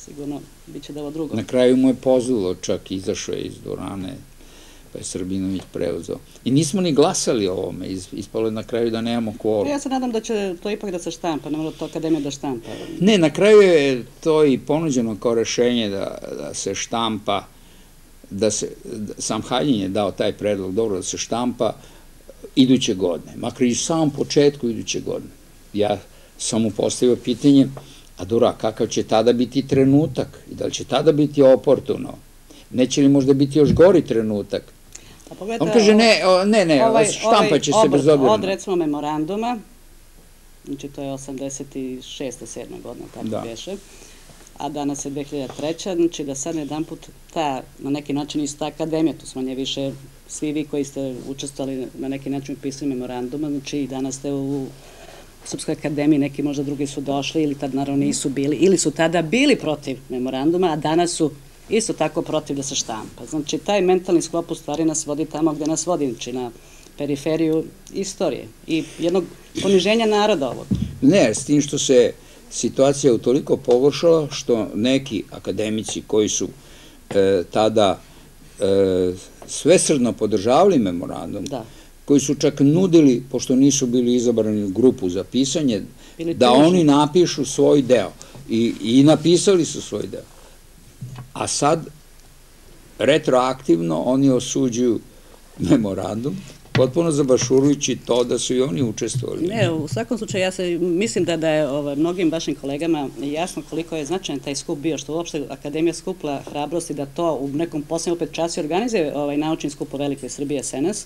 sigurno bit će da ovo drugo. Na kraju mu je pozvalo, čak izašao je iz dvorane, pa je Srbinović preuzeo. I nismo ni glasali o ovome, ispalo je na kraju da nemamo kvorum. Ja se nadam da će to ipak da se štampa, ne mora to akademija da štampa. Ne, na kraju je to i ponuđeno kao rešenje da se štampa, sam Haljin je dao taj predlog, dobro, da se štampa iduće godine, makar i u samom početku iduće godine. Ja sam mu postavio pitanje, a dobro, kakav će tada biti trenutak i da li će tada biti oportuno? Neće li možda biti još gori trenutak? On kaže, ne, štampa će se bez obzira. Od, recimo, memoranduma, znači to je 86. 7. godina, tako beše, a danas je 2003. Znači da sad jedan put na neki način ista akademija, tu smo nje više, svi vi koji ste učestvovali na neki način u pisanju memoranduma, znači i danas ste u Srpskoj akademiji, neki možda drugi su došli ili tad naravno nisu bili, ili su tada bili protiv memoranduma, a danas su isto tako protiv da se štampa. Znači, taj mentalni sklop u stvari nas vodi tamo gde nas vodi, znači na periferiju istorije i jednog poniženja naroda ovog. Ne, s tim što se situacija utoliko pogoršala što neki akademici koji su tada svesrdno podržavali memorandum, koji su čak nudili, pošto nisu bili izabrani u grupu za pisanje, da oni napišu svoj deo. I napisali su svoj deo. A sad, retroaktivno, oni osuđuju memorandum, potpuno zabašurujući to da su i oni učestvovali. Ne, u svakom slučaju, ja mislim da je mnogim vašim kolegama jasno koliko je značajan taj skup bio, što uopšte Akademija skupila hrabrosti da to u nekom poslednjem opet času organizuje naučni skup u Velikoj Srbiji SNS.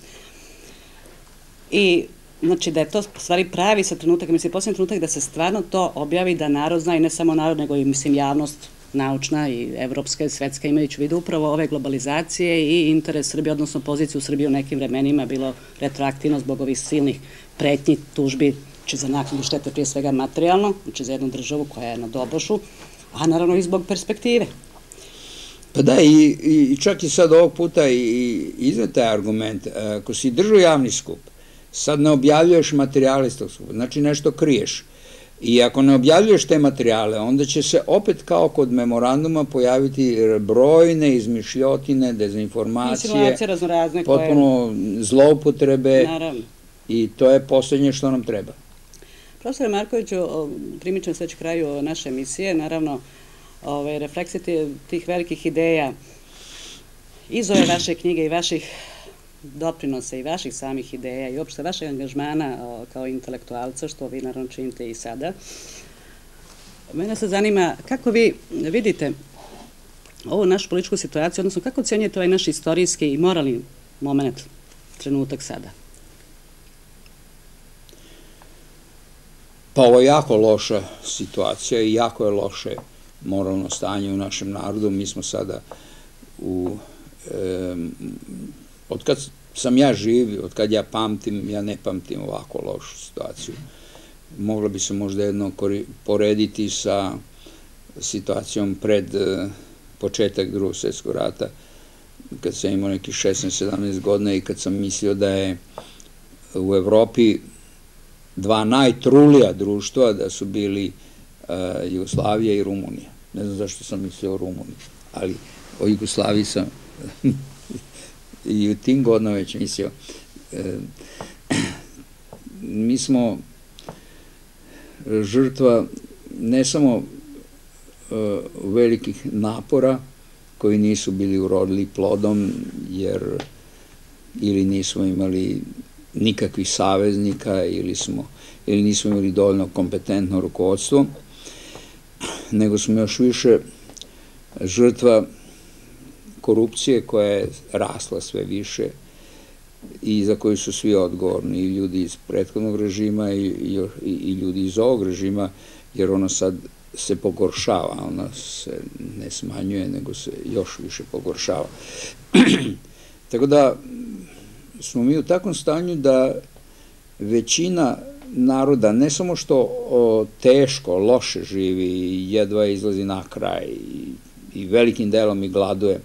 I, znači, da je to stvari pravi sa trenutak, mislim, poslednji trenutak da se stvarno to objavi, da narod zna i ne samo narod, nego i, mislim, javnost naučna i evropska i svetska, imajući u vidu upravo ove globalizacije i interes Srbije, odnosno poziciju Srbije u nekim vremenima bilo retroaktivno zbog ovih silnih pretnji, tužbi, znači za naknadu štete prije svega materijalno, znači za jednu državu koja je na dobošu, a naravno i zbog perspektive. Pa da, i čak i sad ovog puta i iznad taj argument, ako si držao javni skup, sad ne objavljuješ materijale iz tog skupa, znači nešto kriješ. I ako ne objavljuješ te materijale, onda će se opet kao kod memoranduma pojaviti brojne izmišljotine, dezinformacije, potpuno zloupotrebe i to je poslednje što nam treba. Profesore Markoviću, primičem se već kraju naše emisije, naravno refleksije tih velikih ideja iz ove vaše knjige i vaših doprinosa i vaših samih ideja i uopšte vašeg angažmana kao intelektualca, što vi naravno činite i sada. Mene se zanima kako vi vidite ovu našu političku situaciju, odnosno kako ocenjujete ovaj naš istorijski i moralni moment, trenutak sada? Pa ovo je jako loša situacija i jako je loše moralno stanje u našem narodu. Mi smo sada od kad sam ja živ, od kad ja pamtim, ja ne pamtim ovako lošu situaciju. Mogla bi se možda jedno porediti sa situacijom pred početak Drugog svjetskog rata, kad sam imao nekih 16-17 godina i kad sam mislio da je u Evropi dva najtrulija društva, da su bili Jugoslavija i Rumunija. Ne znam zašto sam mislio o Rumuniji, ali o Jugoslaviji sam i u tim godinama već mislio. Mi smo žrtva ne samo velikih napora koji nisu bili urodili plodom, jer ili nismo imali nikakvih saveznika ili nismo imali dovoljno kompetentno rukovodstvo, nego smo još više žrtva korupcije koja je rasla sve više i za koju su svi odgovorni, i ljudi iz prethodnog režima i ljudi iz ovog režima, jer ono sad se pogoršava, ona se ne smanjuje, nego se još više pogoršava. Tako da smo mi u takvom stanju da većina naroda ne samo što teško, loše živi i jedva izlazi na kraj i velikim delom i gladuje,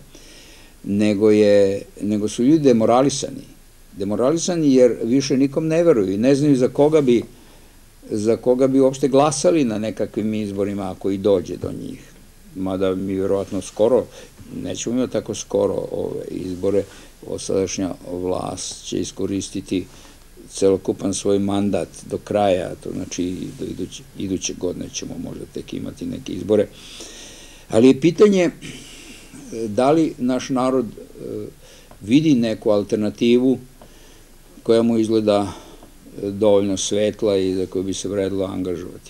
nego su ljudi demoralisani. Demoralisani jer više nikom ne veruju i ne znaju za koga bi uopšte glasali na nekakvim izborima ako i dođe do njih. mada mi vjerovatno skoro, nećemo imati tako skoro ove izbore, sadašnja vlast će iskoristiti celokupan svoj mandat do kraja, to znači do iduće godine ćemo možda tek imati neke izbore. Ali je pitanje da li naš narod vidi neku alternativu koja mu izgleda dovoljno svetla i za koju bi se vredilo angažovati.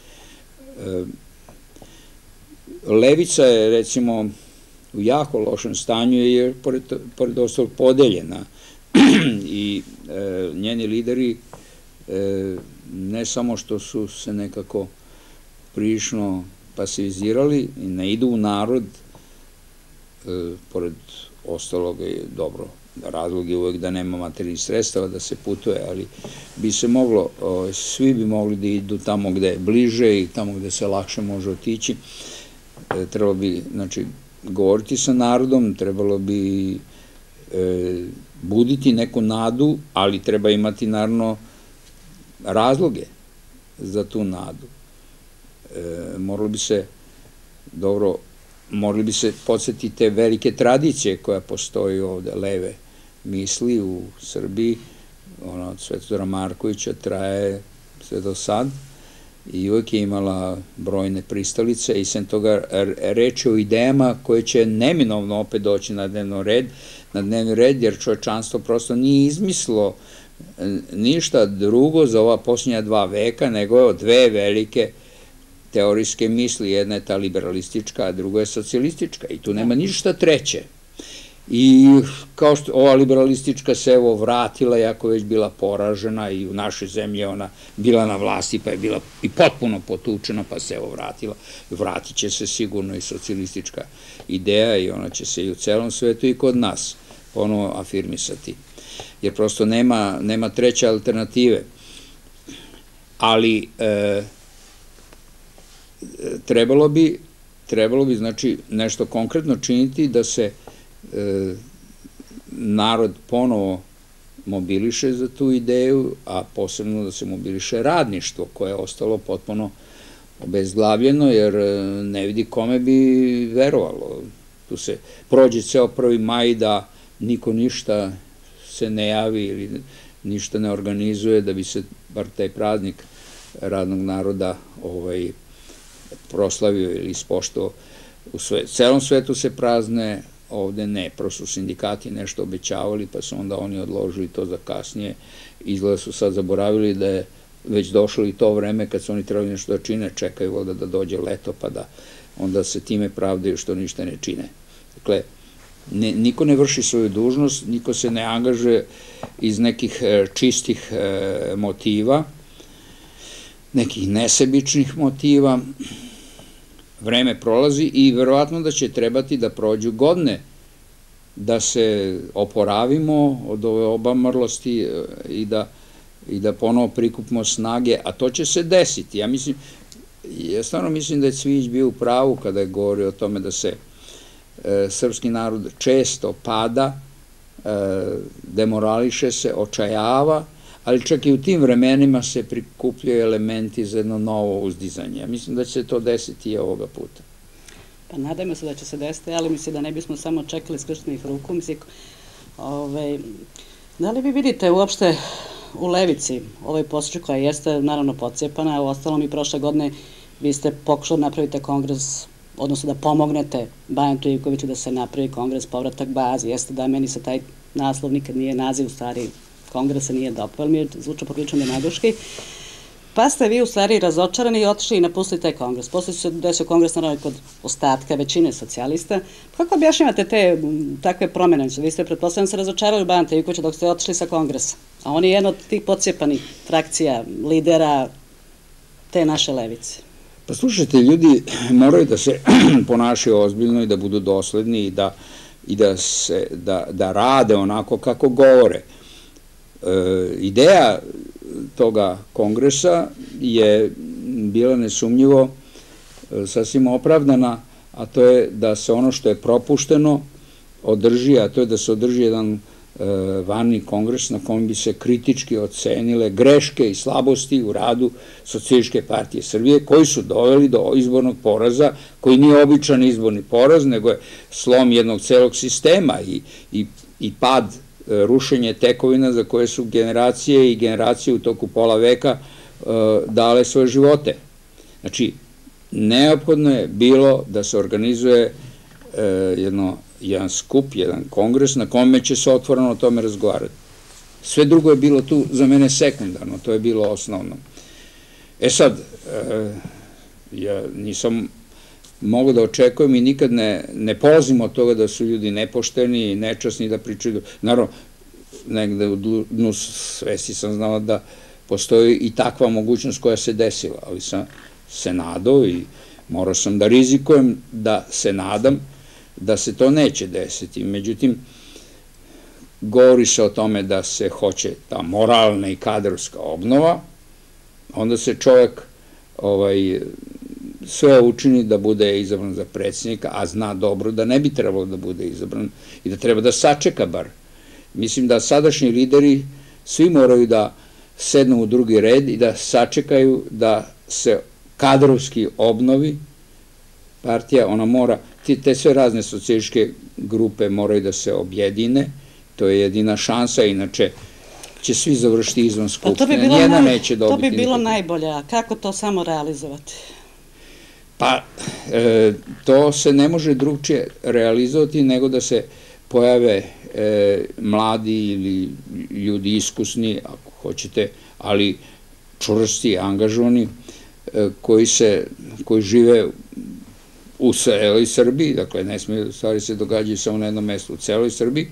Levica je, recimo, u jako lošem stanju jer pored ostalog podeljena i njeni lideri ne samo što su se nekako prilično pasivizirali i ne idu u narod, pored ostalog je dobro, razlog je uvek da nema materijalnih sredstava da se putuje, ali bi se moglo, svi bi mogli da idu tamo gde je bliže i tamo gde se lakše može otići. Trebalo bi, znači, govoriti sa narodom, trebalo bi buditi neku nadu, ali treba imati, naravno, razloge za tu nadu. Morali bi se podsjetiti te velike tradicije koja postoji ovde, leve misli u Srbiji, ona od Svetozara Markovića traje sve do sad i uvek je imala brojne pristalice i sem toga reč je o idejama koje će neminovno opet doći na dnevni red, jer čovečanstvo prosto nije izmislilo ništa drugo za ova posljednja 2 veka, nego je od 2 velike teorijske misli, jedna je ta liberalistička, a druga je socijalistička i tu nema ništa treće. I kao što ova liberalistička se evo vratila, iako već bila poražena i u našoj zemlji ona bila na vlasti pa je bila i potpuno potučena pa se evo vratila. Vratit će se sigurno i socijalistička ideja i ona će se i u celom svetu i kod nas ponovo afirmisati. Jer prosto nema treće alternative. Ali trebalo bi znači nešto konkretno činiti da se narod ponovo mobiliše za tu ideju, a posebno da se mobiliše radništvo koje je ostalo potpuno obezglavljeno, jer ne vidi kome bi verovalo. Tu se prođe ceo 1. maj da niko ništa se ne javi ili ništa ne organizuje da bi se bar taj praznik radnog naroda proslavio ili ispoštovao. U celom svetu se prazne, ovde ne, prosto su sindikati nešto obećavali, pa su onda oni odložili to za kasnije. Izgleda su sad zaboravili da je već došlo i to vreme kad su oni trebali nešto da čine, čekaju voda da dođe leto, pa da onda se time pravdaju što ništa ne čine. Dakle, niko ne vrši svoju dužnost, niko se ne angažuje iz nekih čistih motiva, nekih nesebičnih motiva. Vreme prolazi i verovatno da će trebati da prođu godine da se oporavimo od ove obamrlosti i da ponovo prikupimo snage, a to će se desiti. Ja stvarno mislim da je Cvijić bio u pravu kada je govorio o tome da se srpski narod često pada, demorališe se, očajava, ali čak i u tim vremenima se prikupljaju elementi za jedno novo uzdizanje. Ja mislim da će se to desiti i ovoga puta. Pa nadajmo se da će se desiti, ali mislim da ne bismo samo čekali skrštenih ruku. Da li vi vidite uopšte u Levici ovoj posjeću koja jeste naravno pocijepana, u ostalom i prošle godine vi ste pokušali napraviti kongres, odnosno da pomognete Bajanetu Ivkoviću da se napravi kongres povratak bazi. Jeste da meni se taj naslov nikad nije naziv u stvari kongresa nije dopao, ali mi je zvučao poprilično demagoški. Pa ste vi u stvari razočarani i otišli i napustili taj kongres. Posle se desio kongres naravno kod ostatka većine socijalista. Kako objašnjavate te takve promjene? Vi ste pretpostavljam se razočarali u Bajanetu Ivkoviću dok ste otišli sa kongresa. A on je jedan od tih podcijepanih frakcija, lidera te naše levice. Pa slušajte, ljudi moraju da se ponašaju ozbiljno i da budu dosledni i da rade onako kako govore. Ideja toga kongresa je bila nesumnjivo sasvim opravdana, a to je da se ono što je propušteno održi, a to je da se održi jedan vanni kongres na kom bi se kritički ocenile greške i slabosti u radu Socijalističke partije Srbije, koji su doveli do izbornog poraza, koji nije običan izborni poraz, nego je slom jednog celog sistema i pad, rušenje tekovina za koje su generacije i generacije u toku pola veka dale svoje živote. Znači, neophodno je bilo da se organizuje jedan skup, jedan kongres na kome će se otvoreno o tome razgovarati. Sve drugo je bilo tu za mene sekundarno, to je bilo osnovno. E sad, ja nisam mogao da očekujem i nikad ne polazim od toga da su ljudi nepošteni i nečasni da pričaju. Naravno, negde u dnu svesti sam znao da postoji i takva mogućnost koja se desila, ali sam se nadao i morao sam da rizikujem, da se nadam da se to neće desiti. Međutim, govori se o tome da se hoće ta moralna i kadrovska obnova, onda se čovjek sve učini da bude izabran za predsjednika, a zna dobro da ne bi trebalo da bude izabran i da treba da sačeka bar. Mislim da sadašnji lideri svi moraju da sednu u drugi red i da sačekaju da se kadrovski obnovi partija, ona mora, te sve razne socijalističke grupe moraju da se objedine, to je jedina šansa, inače će svi završiti izvan Skupštine, nijedna neće dobiti. To bi bilo najbolje, a kako to samo realizovati? Pa, to se ne može drugčije realizovati nego da se pojave mladi ili ljudi iskusni, ako hoćete, ali čvrsti, angažovani, koji žive u celoj Srbiji, dakle ne smije stvari se događaju samo na jednom mestu, u celoj Srbiji,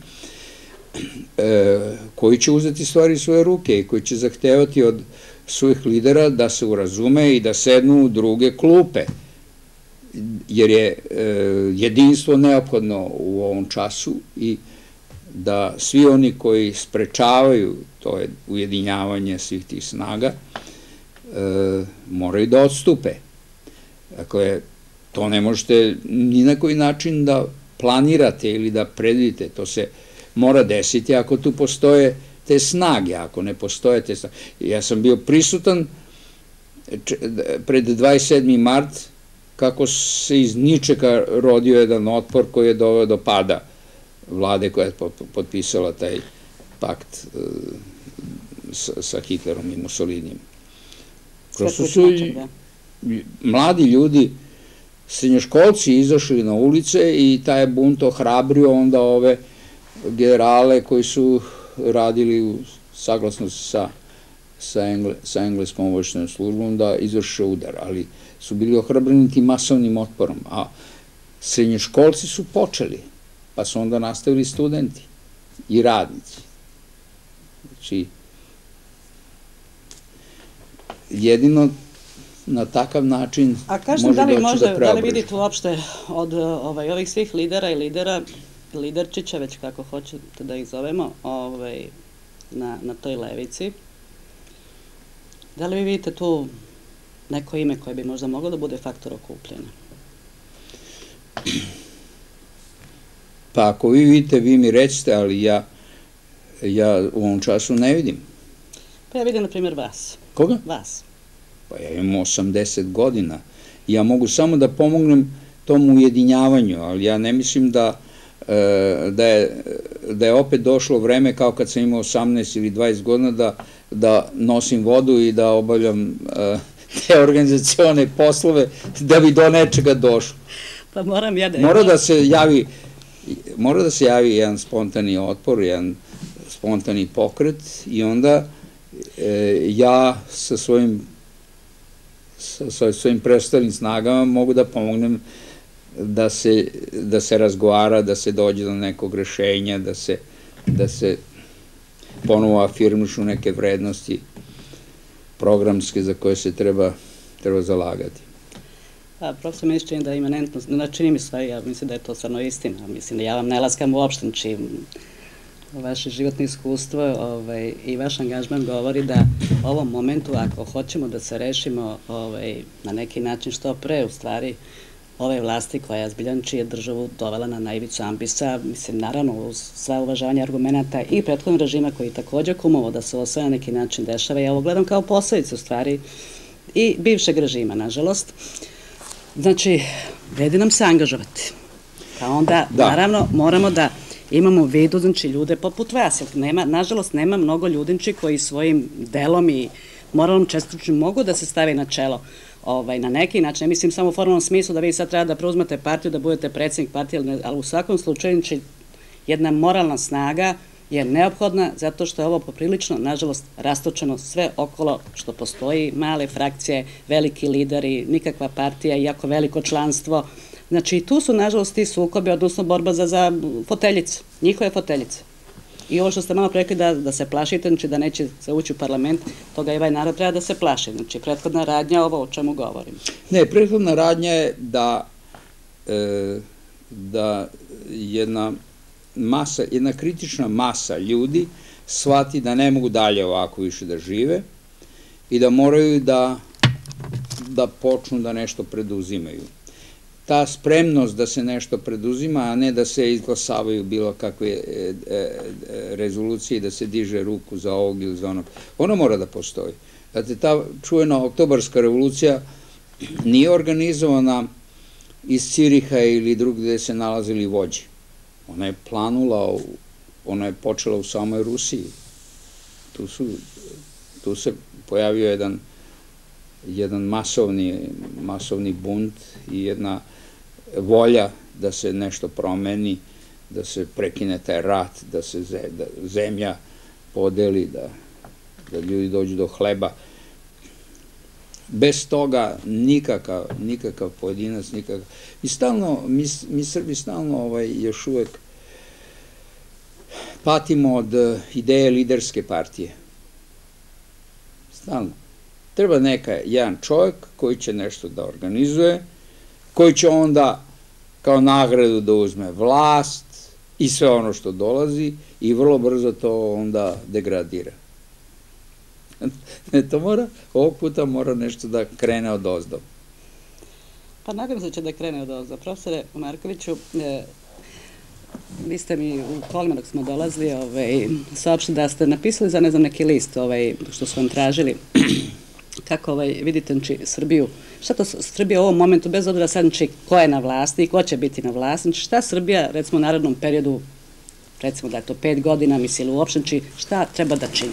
koji će uzeti stvari u svoje ruke i koji će zahtevati od svojih lidera da se urazume i da sednu u druge klupe, jer je jedinstvo neophodno u ovom času i da svi oni koji sprečavaju to ujedinjavanje svih tih snaga moraju da odstupe. Dakle, to ne možete ni na koji način da planirate ili da predvidite, to se mora desiti ako tu postoje te snage, ako ne postoje te snage. Ja sam bio prisutan pred 27. mart kako se iz ničega rodio jedan otpor koji je doveo do pada vlade koja je potpisala taj pakt sa Hitlerom i Mussolinijem. Prosto su mladi ljudi, srednjoškolci izašli na ulice i taj bunt ohrabrio onda ove generale koji su radili u saglasnosti sa engleskom obaveštajnom službom da izvrše udar, ali su bili ohrabreni tim masovnim otporom, a srednjoškolci su počeli, pa su onda nastavili studenti i radnici. Znači, jedino na takav način može doći do preobražaja. Da li vidite uopšte od ovih svih lidera i liderčića, već kako hoćete da ih zovemo, na toj levici, da li vi vidite tu neko ime koje bi možda moglo da bude faktor okupljanja? Pa ako vi vidite, vi mi recite, ali ja u ovom času ne vidim. Pa ja vidim, na primjer, vas. Koga? Vas. Pa ja imam 80 godina i ja mogu samo da pomognem tom ujedinjavanju, ali ja ne mislim da je opet došlo vreme kao kad sam imao 18 ili 20 godina da nosim vodu i da obavljam te organizacione poslove da bi do nečega došlo. Pa moram ja da... Mora da se javi jedan spontani otpor, jedan spontani pokret i onda ja sa svojim preostalim snagama mogu da pomognem da se razgovara, da se dođe do nekog rešenja, da se ponovo afirmišu neke vrednosti programske za koje se treba zalagati. Profesor, meni se čini da je imanentno, čini mi sve, ja mislim da je to stvarno istina, mislim da ja vam ne laskam uopšte, znači vaše životno iskustvo i vaš angažman govori da u ovom momentu, ako hoćemo da se rešimo na neki način što pre, u stvari ove vlasti koja zbiljanči je državu dovela na najvicu ambisa, mislim, naravno, uz sva uvažavanja argumenta i prethodnog režima koji također kumovao da se ovo sve na neki način dešava. Ja ovo gledam kao posledicu, u stvari, i bivšeg režima, nažalost. Znači, vredi nam se angažovati. Pa onda, naravno, moramo da imamo u vidu, znači, ljude poput vas. Nažalost, nema mnogo ljudinči koji svojim delom i moralnom čestitošću mogu da se stavi na čelo na neki način. Ne mislim samo u formalnom smislu da vi sad treba da preuzmete partiju, da budete predsjednik partije, ali u svakom slučaju jedna moralna snaga je neophodna zato što je ovo poprilično, nažalost, rastočeno sve okolo što postoji, male frakcije, veliki lideri, nikakva partija, iako veliko članstvo. Znači, tu su, nažalost, ti sukobi, odnosno borba za foteljice, njihove foteljice. I ovo što ste malo rekli da se plašite, znači da neće se ući u parlament, toga i ovaj narod treba da se plaši. Znači, prethodna radnja, ovo o čemu govorim. Ne, prethodna radnja je da jedna kritična masa ljudi shvati da ne mogu dalje ovako više da žive i da moraju da počnu da nešto preduzimaju. Ta spremnost da se nešto preduzima, a ne da se izglasavaju bilo kakve rezolucije i da se diže ruku za ovog ili za onog. Ona mora da postoji. Znate, ta čuvena oktobarska revolucija nije organizovana iz Ciriha ili drugdje gde se nalazili vođi. Ona je planula, ona je počela u samoj Rusiji. Tu se pojavio jedan masovni bunt i jedna volja da se nešto promeni, da se prekine taj rat, da se zemlja podeli, da ljudi dođu do hleba. Bez toga nikakav pojedinac, mi Srbi stalno još uvek patimo od ideje liderske partije. Stalno. Treba jedan čovjek koji će nešto da organizuje, koji će onda kao nagradu da uzme vlast i sve ono što dolazi i vrlo brzo to onda degradira. Ovog puta mora nešto da krene od ozdo. Pa nadam se da će da krene od ozdo. Profesore Markoviću, vi ste mi u kolima dok smo dolazili saopštili da ste napisali za, ne znam, neki list što su vam tražili. Kako vidite Srbiju, šta to Srbija u ovom momentu, bez obzira sad ko je na vlasti i ko će biti na vlasti, šta Srbija, recimo u narednom periodu, recimo da je to 5 godina, misli uopšte, šta treba da čini?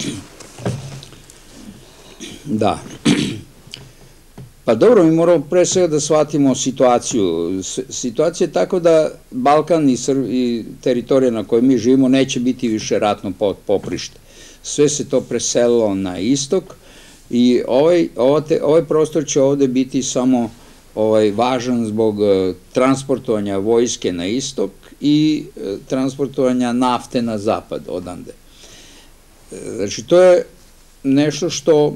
Da. Pa dobro, mi moramo pre svega da shvatimo situaciju. Situacija je tako da Balkan i teritorija na kojoj mi živimo neće biti više ratno poprište. Sve se to preselilo na istok i ovaj prostor će ovde biti samo važan zbog transportovanja vojske na istok i transportovanja nafte na zapad odande. Znači, to je nešto što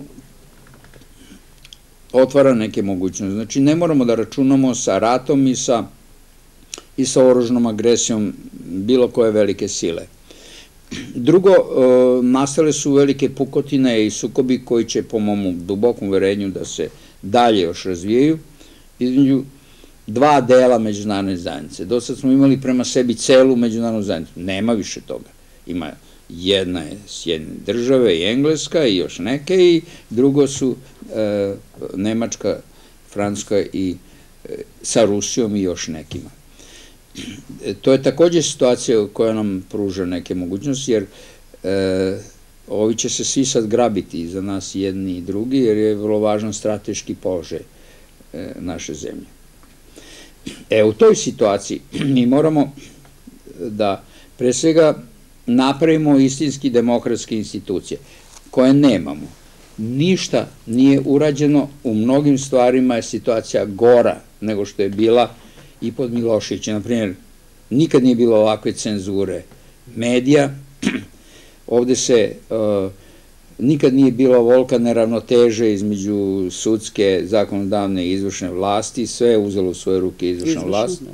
otvara neke mogućnosti. Znači, ne moramo da računamo sa ratom i sa oružnom agresijom bilo koje velike sile. Drugo, nastale su velike pukotine i sukobi koji će, po mom dubokom uverenju, da se dalje još razvijaju između dva dela međunarodne zajednice. Do sad smo imali prema sebi celu međunarodnu zajednicu. Nema više toga. Ima jedna je Sjedinjene države i Engleska i još neke i drugo su Nemačka, Francuska i sa Rusijom i još nekima. To je takođe situacija koja nam pruža neke mogućnosti, jer ovi će se svi sad grabiti za nas jedni i drugi, jer je vrlo važan strateški položaj naše zemlje. U toj situaciji mi moramo da pre svega napravimo istinski demokratske institucije, koje nemamo. Ništa nije urađeno, u mnogim stvarima je situacija gora nego što je bila i pod Miloševićem. Naprimjer, nikad nije bilo ovakve cenzure medija, ovde se nikad nije bilo ovolika neravnoteže između sudske, zakonodavne i izvršne vlasti, sve je uzelo u svoje ruke izvršna vlast.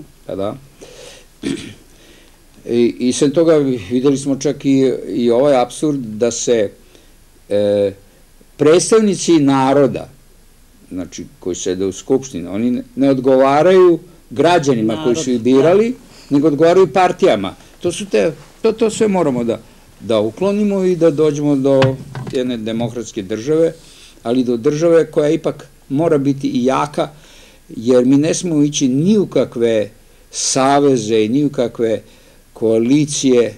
I sve toga videli smo čak i ovaj apsurd da se predstavnici naroda znači koji sede u Skupštini, oni ne odgovaraju građanima koji su ih birali, nego odgovaraju partijama. To sve moramo da uklonimo i da dođemo do jedne demokratske države, ali do države koja ipak mora biti i jaka, jer mi ne smemo ići ni u kakve saveze i ni u kakve koalicije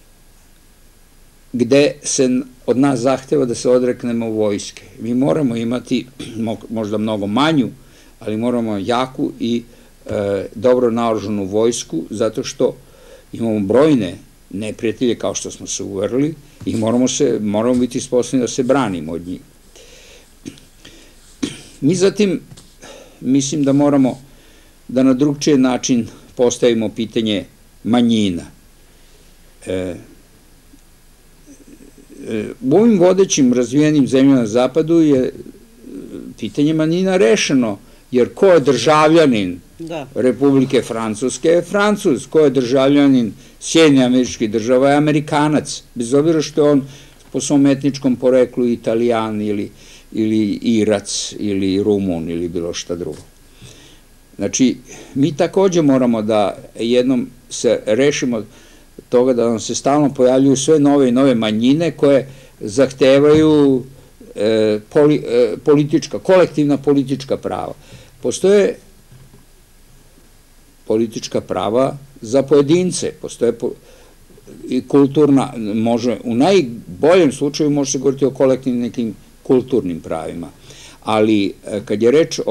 gde se od nas zahteva da se odreknemo vojske. Mi moramo imati možda mnogo manju, ali moramo jaku i dobro naoružanu vojsku, zato što imamo brojne neprijatelje, kao što smo se uverili, i moramo biti sposobni da se branimo od njih. Mi zatim, mislim da moramo da na drugčiji način postavimo pitanje manjina. U ovim vodećim razvijenim zemljama na zapadu je pitanje manjina rešeno, jer ko je državljanin Republike Francuske je Francuz, ko je državljanin Sjedinjenih Američkih Država je Amerikanac, bez obzira što je on po svom etničkom poreklu Italijan ili Irac ili Rumun ili bilo šta drugo. Znači, mi takođe moramo da jednom se rešimo toga da nam se stalno pojavljuju sve nove i nove manjine koje zahtevaju kolektivna politička prava. Postoje politička prava za pojedince, postoje i kulturna, u najboljem slučaju može se govoriti o kolektivnim nekim kulturnim pravima, ali kad je reč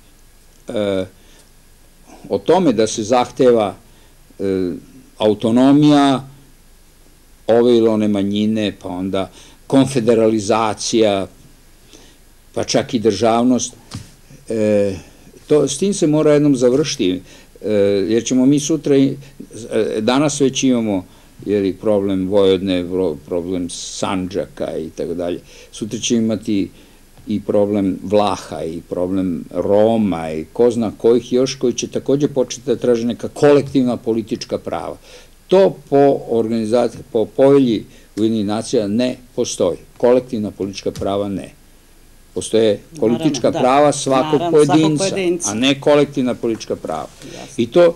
o tome da se zahteva autonomija ove ili one manjine, pa onda konfederalizacija, pa čak i državnost, s tim se mora jednom završiti, jer ćemo mi sutra, danas već imamo problem Vojvodine, problem Sandžaka i tako dalje, sutra ćemo imati i problem Vlaha i problem Roma i ko zna kojih još, koji će takođe početi da traže neka kolektivna politička prava. To po povelji Ujedinjenih nacija ne postoji. Kolektivna politička prava ne. Postoje politička prava svakog pojedinca, a ne kolektivna politička prava. I to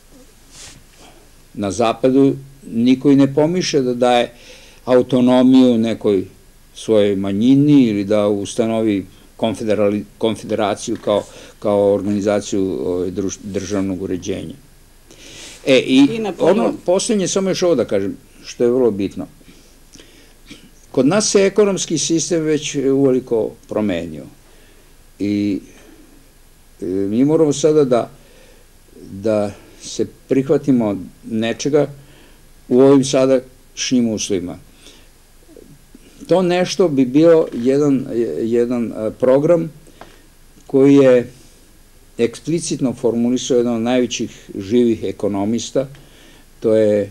na zapadu niko i ne pomišlja da daje autonomiju nekoj svojoj manjini ili da ustanovi konfederaciju kao organizaciju državnog uređenja. I ono poslednje, samo još ovo da kažem, što je vrlo bitno. Kod nas se ekonomski sistem već uveliko promenio i mi moramo sada da se prihvatimo nečega u ovim sadašnjim uslovima. To nešto bi bio jedan program koji je eksplicitno formulisao jedan od najvećih živih ekonomista, to je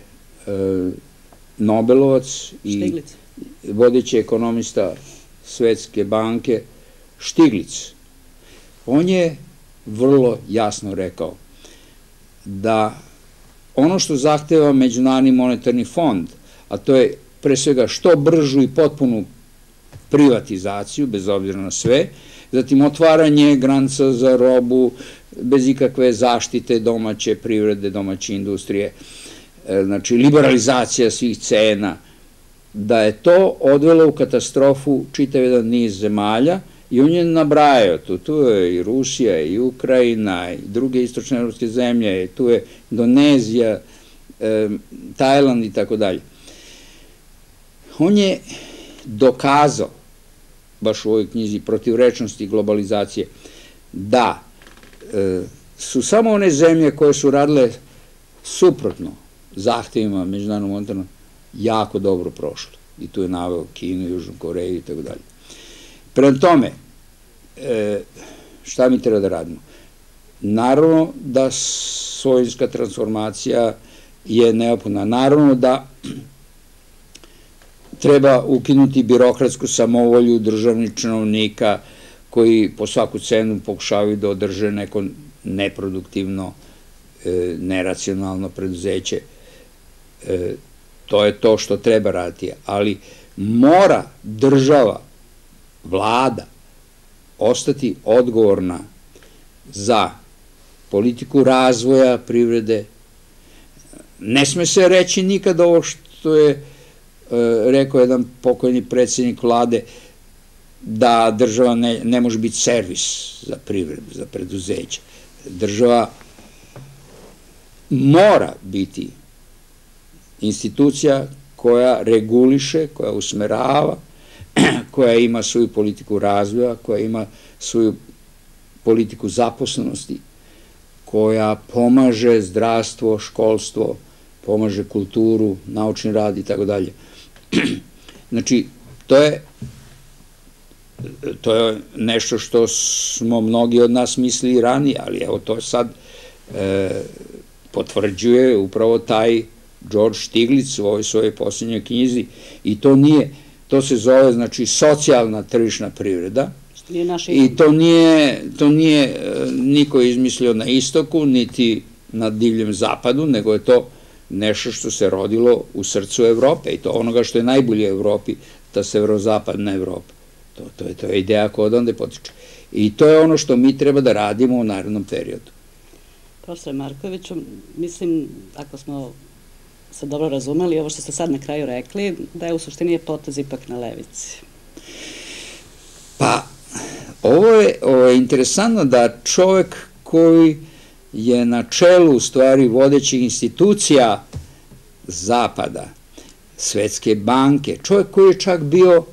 Nobelovac i vodeći ekonomista Svetske banke Štiglic. On je vrlo jasno rekao da ono što zahteva Međunarodni monetarni fond, a to je pre svega što bržu i potpunu privatizaciju, bez obzira na sve, zatim otvaranje granica za robu, bez ikakve zaštite domaće privrede, domaće industrije, znači liberalizacija svih cena, da je to odvelo u katastrofu čitav jedan niz zemalja i on je nabrajao tu je i Rusija i Ukrajina i druge istočne evropske zemlje, tu je Indonezija, Tajland i tako dalje. On je dokazao, baš u ovoj knjizi Protivrečnosti globalizacije, da su samo one zemlje koje su radile suprotno zahtevima Međunarodnog monetarnog jako dobro prošle. I tu je naveo Kinu, Južnu Koreju i tako dalje. Prema tome, šta mi treba da radimo? Naravno da svojinska transformacija je neophodna. Naravno da treba ukinuti birokratsku samovolju državnih činovnika koji po svaku cenu pokušavaju da održe neko neproduktivno, neracionalno preduzeće. To je to što treba raditi, ali mora država, vlada, ostati odgovorna za politiku razvoja privrede. Ne sme se reći nikad ovo što je rekao jedan pokojni predsjednik vlade, da država ne može biti servis za privredu, za preduzeće. Država mora biti institucija koja reguliše, koja usmerava, koja ima svoju politiku razvoja, koja ima svoju politiku zaposlenosti, koja pomaže zdravstvo, školstvo, pomaže kulturu, naučni rad i tako dalje. Znači, to je nešto što smo mnogi od nas mislili ranije, ali evo to sad potvrđuje upravo taj George Stiglitz u ovoj svojoj posljednjoj knjizi i to se zove, znači, socijalna tržišna privreda i to nije niko izmislio na istoku, niti na divljem zapadu, nego je to nešto što se rodilo u srcu Evrope i to onoga što je najbolje u Evropi, ta severozapadna Evropa. To je ideja koja odande potiče. I to je ono što mi treba da radimo u narednom periodu. Profesor Markoviću, mislim, ako smo se dobro razumeli, ovo što ste sad na kraju rekli, da je u suštini potez ipak na levici. Pa, ovo je interesantno da čovek koji je na čelu, u stvari, vodećih institucija Zapada, Svetske banke, čovek koji je čak bio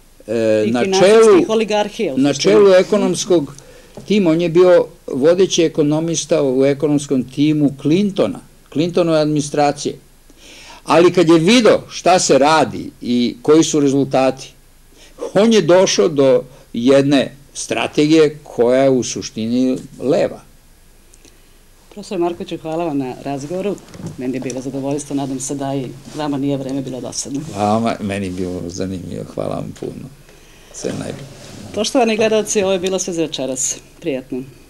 na čelu ekonomskog tima, on je bio vodeći ekonomista u ekonomskom timu Clintonove administracije. Ali kad je video šta se radi i koji su rezultati, on je došao do jedne strategije koja je u suštini leva. Profesor Markoviću, hvala vam na razgovoru. Meni je bilo zadovoljstvo, nadam se da i vama nije vreme bilo dosadno. Meni je bilo zanimljivo, hvala vam puno. Sve najbolje. Poštovani gledalci, ovo je bilo sve za večeras. Prijatno.